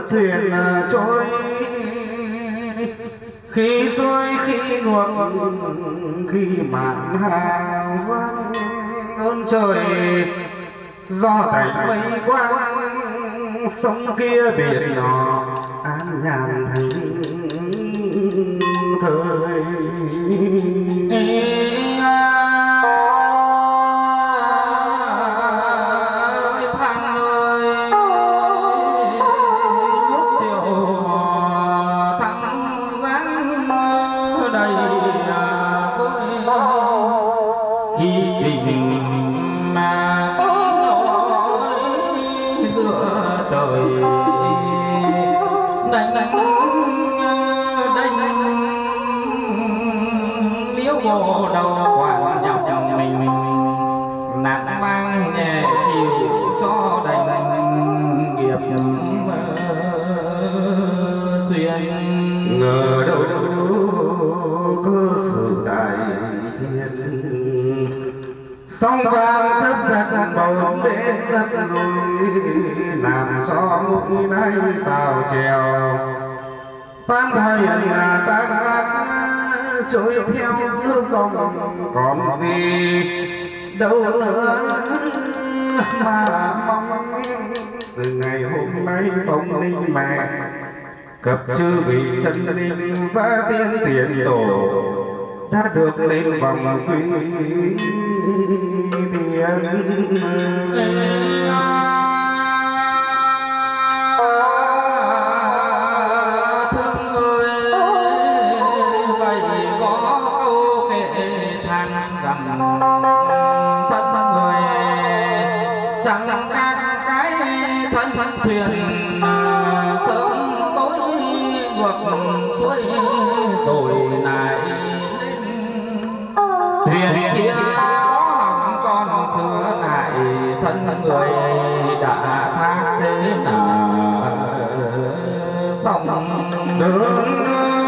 thuyền trôi khi xuôi khi ngược khi mạn hàng vang ơn trời do cảnh mây quang sông kia biển nọ an nhàn thành thời. Ngờ đâu cơ sự đại thiên song vang chấp giật bầu đến đất núi làm cho mũi nay sao trèo phan thời là tăng ác trôi theo giữa dòng còn gì đâu nữa mà mong từ ngày hôm nay phong linh mẹ cập chư vị chân linh giá tiên tiền tổ đã được lên vòng quy tiền. Thương ơi vậy có câu kể than rằng tất người chẳng các cái thân thân thuyền sớm ngược suối rồi lại lên thuyền kia có con xưa lại thân người đã thang thế nào xong đường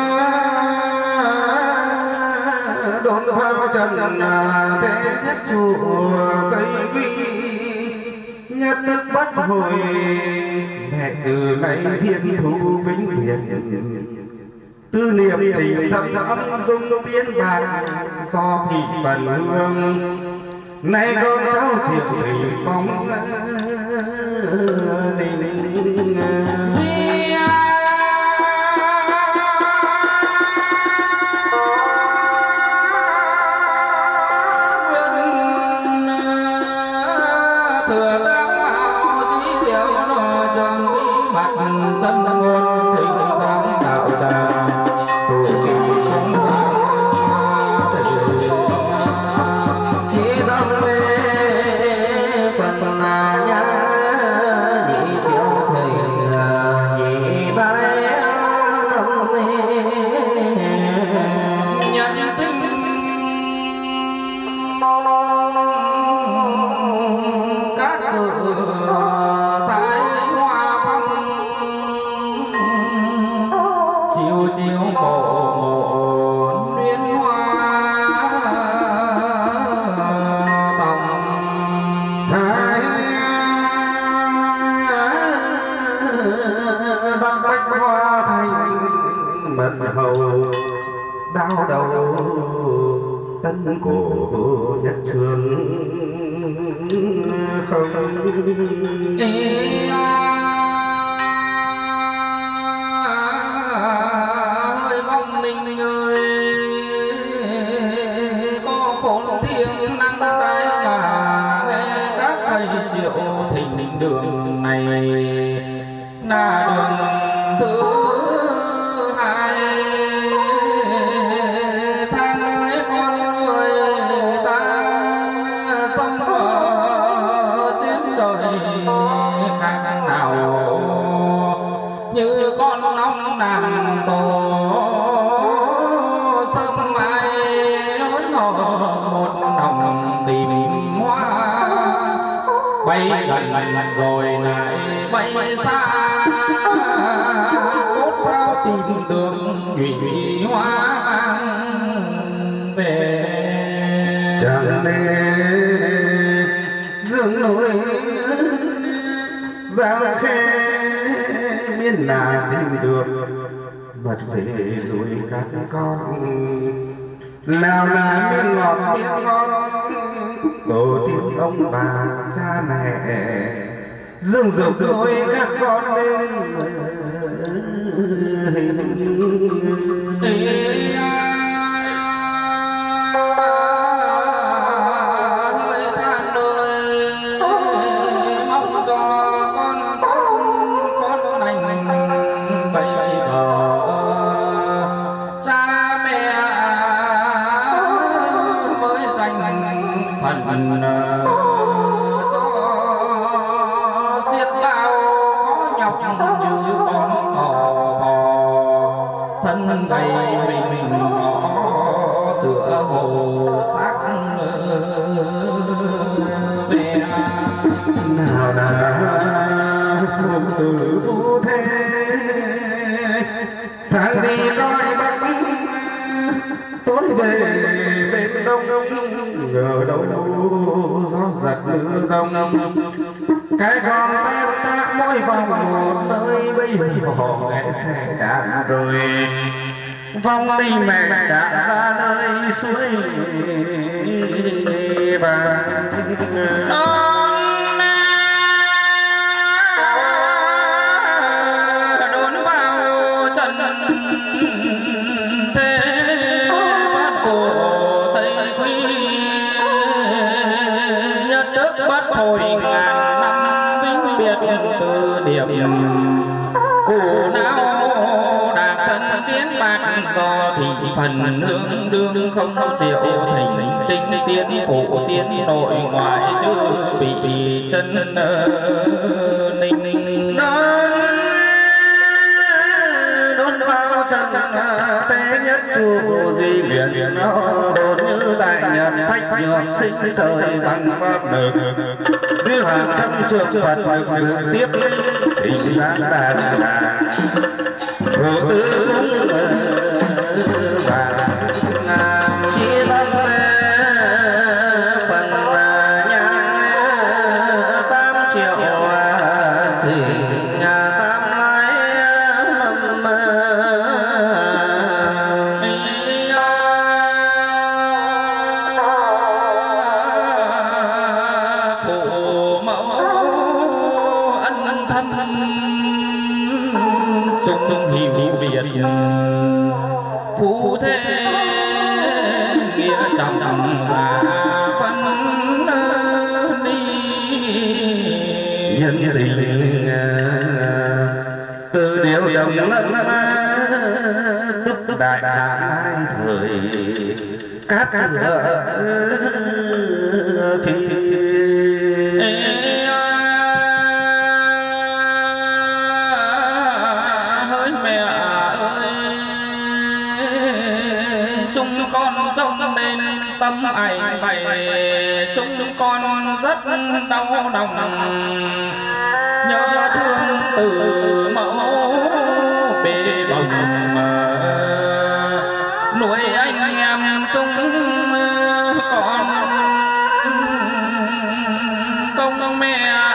đón pháo trần thế nhất chùa Tây Vi nhất tức bắt hồi mẹ từ nay thiên thu vĩnh viễn tư niệm tình thâm thắm dung tiên bạc do thị phần hương nay con cháu diệu tình phong đình đau đầu tân cổ nhất trường không hơi mong mình ơi có khổ thiêng năng tay mà nghe các thầy triệu thỉnh đường này là đường thứ như con nóng nàng tổ sớm mai hối hò một đồng tìm hoa bay gần rồi lại bay xa cốt sao tìm được nhụy hoa mang về chẳng lẽ dương núi giao khe miền là tìm được bật về nuôi các con. Nào là miếng ngọt miếng ngon tổ tiên ông bà cha mẹ dương dục nuôi các con lên nào là phụ tử phu thế sáng đi coi bắc tối về bên đông ngờ đâu gió giật mưa rông cái con tan tác mỗi vòng một nơi bây giờ họ nghe xe đạn rồi vòng đi mẹ đã ra nơi suối vàng đốn vào chân thế bắt cổ tây quy nhất đức bắt hồi ngàn năm vĩnh biệt từ điểm cổ não đạc thân tiến bạc do thì phần hương đương không chịu thành chính tiến phủ tiến nội ngoại chứ bị chân ninh ninh đốn vào chân tế nhất chùa di nguyện nó đột như đại nhật phách nhược sinh thời bằng pháp được như hàng trăm trường Phật được tiếp linh hình dáng đàn đàn phụ tử và chi tâm phần nhang tám triệu thì nhà tam lái lâm phụ mẫu ân ân thâm chung chung thì vụ biệt phú thế nghĩa chồng chồng và phân đi nhân tình từ điều đồng lẫn túc đại đại thời các cửa khi hỡi mẹ ơi chúng con trông nên tâm ảnh bày chúng con rất đau lòng nhớ thương từ mẫu bề bồng nuôi anh em chúng con công mẹ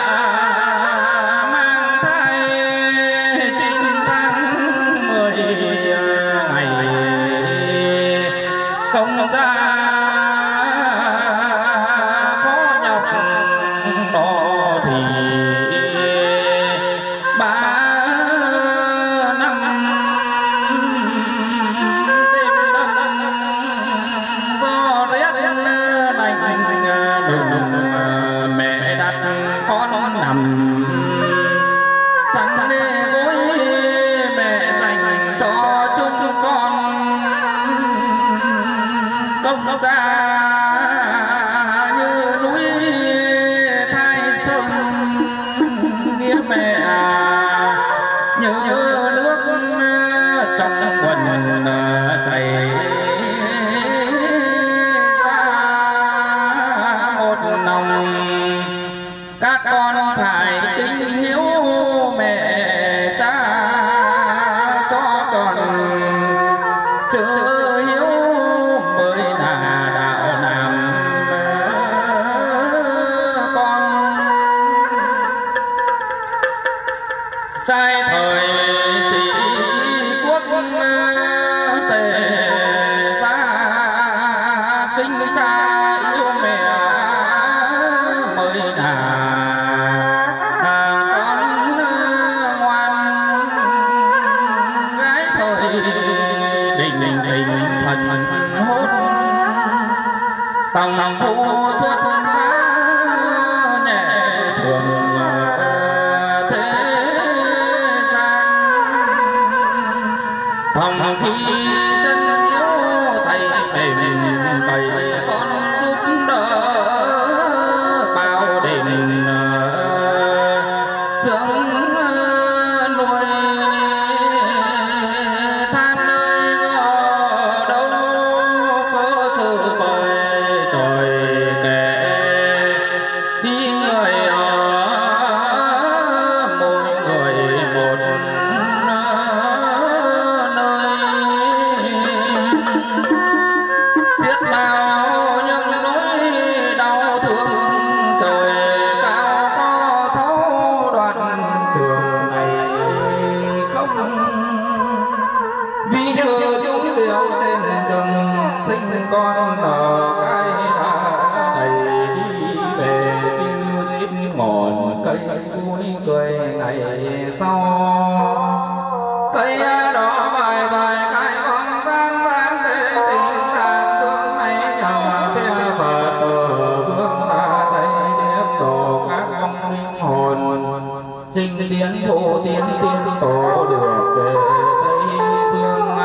mang thai chín tháng mười ngày công cha có nhọc đó thì ba năm đêm đông do rét lạnh đùng mẹ đặt con nằm chăn lê gối mẹ dành cho chúng con công cha như núi thai sông nghĩa mẹ nhớ nước trong quần chảy ra một lòng các con phải kính hiếu mẹ cha cho tròn chữ hiếu mới là đạo làm con trai thời đình đình thần hốt tòng phu xuất giá nhẹ thường thế gian phòng khi chân yếu tay mềm tay con giúp đỡ bao đền dưỡng nuôi than nơi ngõ đâu có sự bời trời kẻ đi người ở mỗi người một nơi xiết bao những nỗi đau thương trời cao có thấu đoạn trường này không vì như chúng điều trên rừng sinh con ở cái đầy đi về chiêu giết ngọn cây vui cười ngày sau cây đó bài bài cái con vang vang để tình ta thương mấy nhờ phía phật ở vương ta thấy điệp độ các ông linh hồn sinh tiến phụ tiến tiến tổ được về tây phương.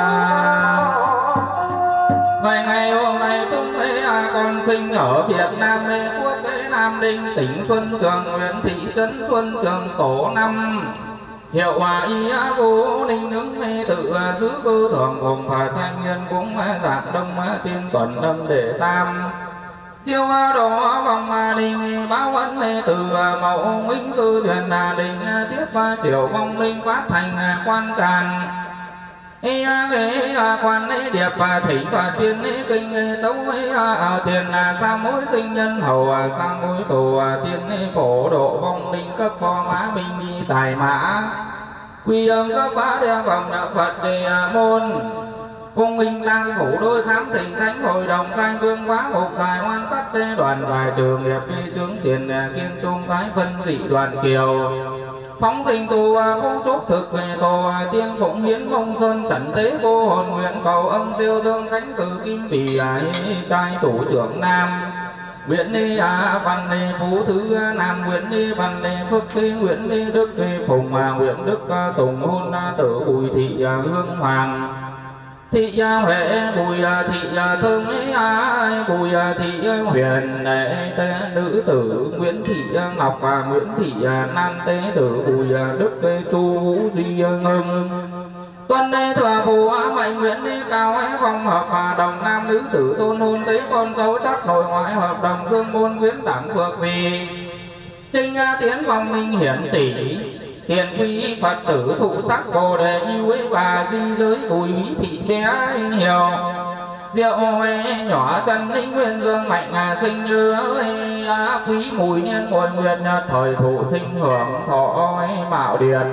Vài ngày hôm nay chúng thấy con sinh ở Việt Nam Mê Quốc Nam Đinh tỉnh Xuân Trường huyện thị trấn Xuân Trường tổ năm hiệu hòa y vũ ninh ứng mê tự xứ cư thường cùng phải thanh niên cũng dạng đông tiên tuần âm đệ tam siêu đó vòng đình báo ấn mê từ mẫu minh sư thuyền đình tiếp chiều vong linh phát thành quan tràn ê ghế quan ấy điệp thỉnh và tiên ấy kinh tấu ấy tiền sa mối sinh nhân hầu sa mối tù tiên ấy phổ độ vong linh cấp phò mã minh đi tài mã quy âm các bá đem vòng đạo Phật đề môn cung minh tăng phủ đôi khám thỉnh thánh hội đồng khai vương quá một tài oan phát đê đoàn giải trường nghiệp đi chứng tiền kiên trung thái phân dị đoàn kiều phóng sinh tù phú trúc thực về tổ tiên phụng hiến mông sơn chẩn tế vô hồn nguyện cầu âm siêu dương khánh sự kim bì trai chủ trưởng nam nguyện đi văn đi phú thứ nam nguyện đi văn đi phước đi nguyện đi đức đi phùng nguyện đức tùng hôn tử bùi thị hương hoàng thị huệ bùi thị thương bùi thị huyền tế nữ tử nguyễn thị ngọc và nguyễn thị nam tế tử bùi đức chu vũ duy ngưng tuân đê thừa phù mệnh nguyện đi cao ấy phong hợp và đồng nam nữ tử tôn hôn tế con cháu chắc nội ngoại hợp đồng thương môn quyến đẳng phược vì trinh tiến vong minh hiển tỷ tiền quý Phật tử thụ sắc bồ đề yêu ấy và di giới bùi mỹ thị bé nhiều rượu ấy nhỏ chân linh nguyên dương mạnh sinh như ấy quý mùi niên ngồi nguyệt thời thụ sinh hưởng thọ ấy mạo điệt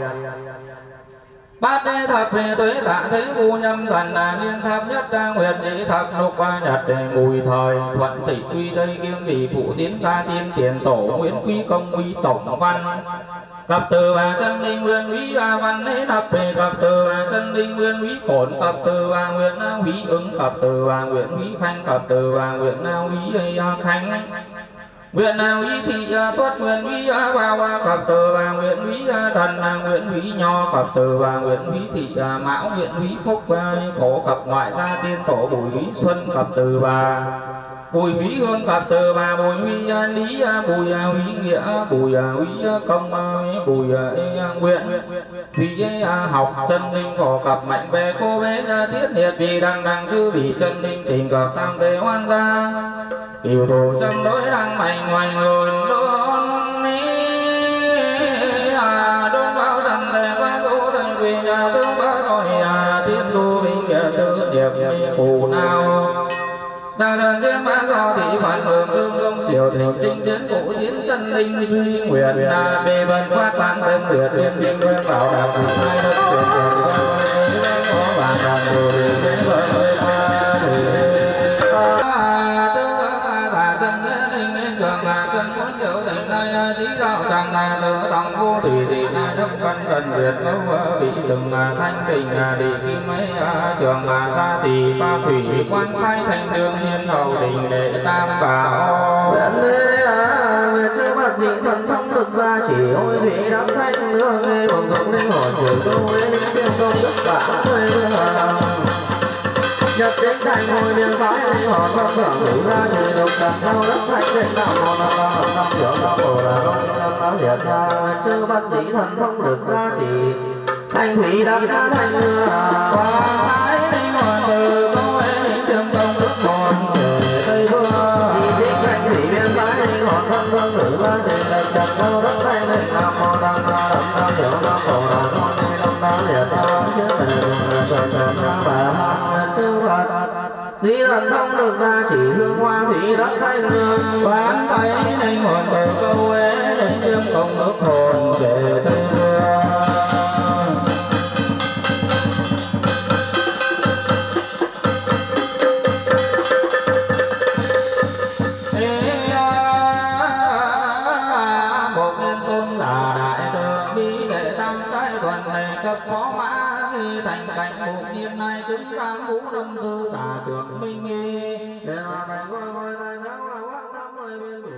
bát đế thập tuế tạ thế u nhâm dần niên thập nhất nguyệt đế thập lục nhật mùi thời thuận tỷ quy tây kiêm vị phụ tiến ca tiên tiền tổ nguyễn quý công quý tổng văn cập từ và chân linh nguyên quý văn ấy thập về cập từ và chân linh nguyên quý cổn cập từ và nguyện quý ứng cập từ và nguyện quý khanh cập từ và nguyện quý khanh nguyện nào ý thị tuất nguyện quý vào cập từ và nguyện quý thần nguyện quý nho cập từ và nguyện quý thị mão nguyện quý phúc phổ cập ngoại gia tiên tổ bùi quý xuân cập từ và bùi quý hương cập từ và bùi quý lý bùi quý nghĩa bùi quý công bùi nguyện quý học chân linh phổ cập mạnh về cô bé tiết nhiệt vì đằng đằng cư bị chân linh tình cập tam tế hoan gia kiều thủ chân đối đang mạnh ngoài người đôn ní đôn báo dần thề quan tu thành vì nhà tướng bá rồi tiên tu vinh địa tư điệp phù nào ta thần tiên bá do thị phản hưởng tương công triều thỉnh chinh chiến cụ chiến chân linh duy nguyện là bề vân phát ban tên nguyệt liên biên nguyên bảo đảm thị hai đất truyền truyền quan có bàn đàn đồ để đến vợ ơi chỉ đạo rằng là tự đồng vô thì thì là đất căn cần việt ngẫu vị từng thanh tình địa kim mấy trường gia tỳ pha thủy quan sai thành đường hiền hậu đình đệ tam bảo nguyện thế nguyện chư bát dị thần thông được gia chỉ ôi thủy đắc thanh nương nghe vận dụng linh hồn trừ câu ấy linh siêu công đức cả người vương nhập đến thành hồi biên phái linh hồn pháp thượng tử ra trừ lục đẳng cao đất thanh đến đạo môn năm năm năm năm hiểu đạo bồ là con năm năm diệt ra chư bát dị thần thông được gia chỉ thanh thủy đắc đã thanh nương qua thái linh hồn từ câu ấy linh siêu công đức hồn về tây phương đi chính thanh thủy biên phái linh hồn pháp thượng tử ra trừ lục đẳng cao đất thanh đến đạo môn năm năm năm năm hiểu đạo bồ là con năm năm diệt ra chư tình thần thần ra bà chư Phật di thần thông được gia chỉ hương hoa thủy đắc thanh nương quán thấy linh hồn từ câu ấy linh siêu công đức hồn về tây phương. phó mã thành cảnh một nhiên này chúng sang vũ lâm sư cả trưởng minh nghi để là thành ngôi ngôi thành thắng là quang năm mươi biên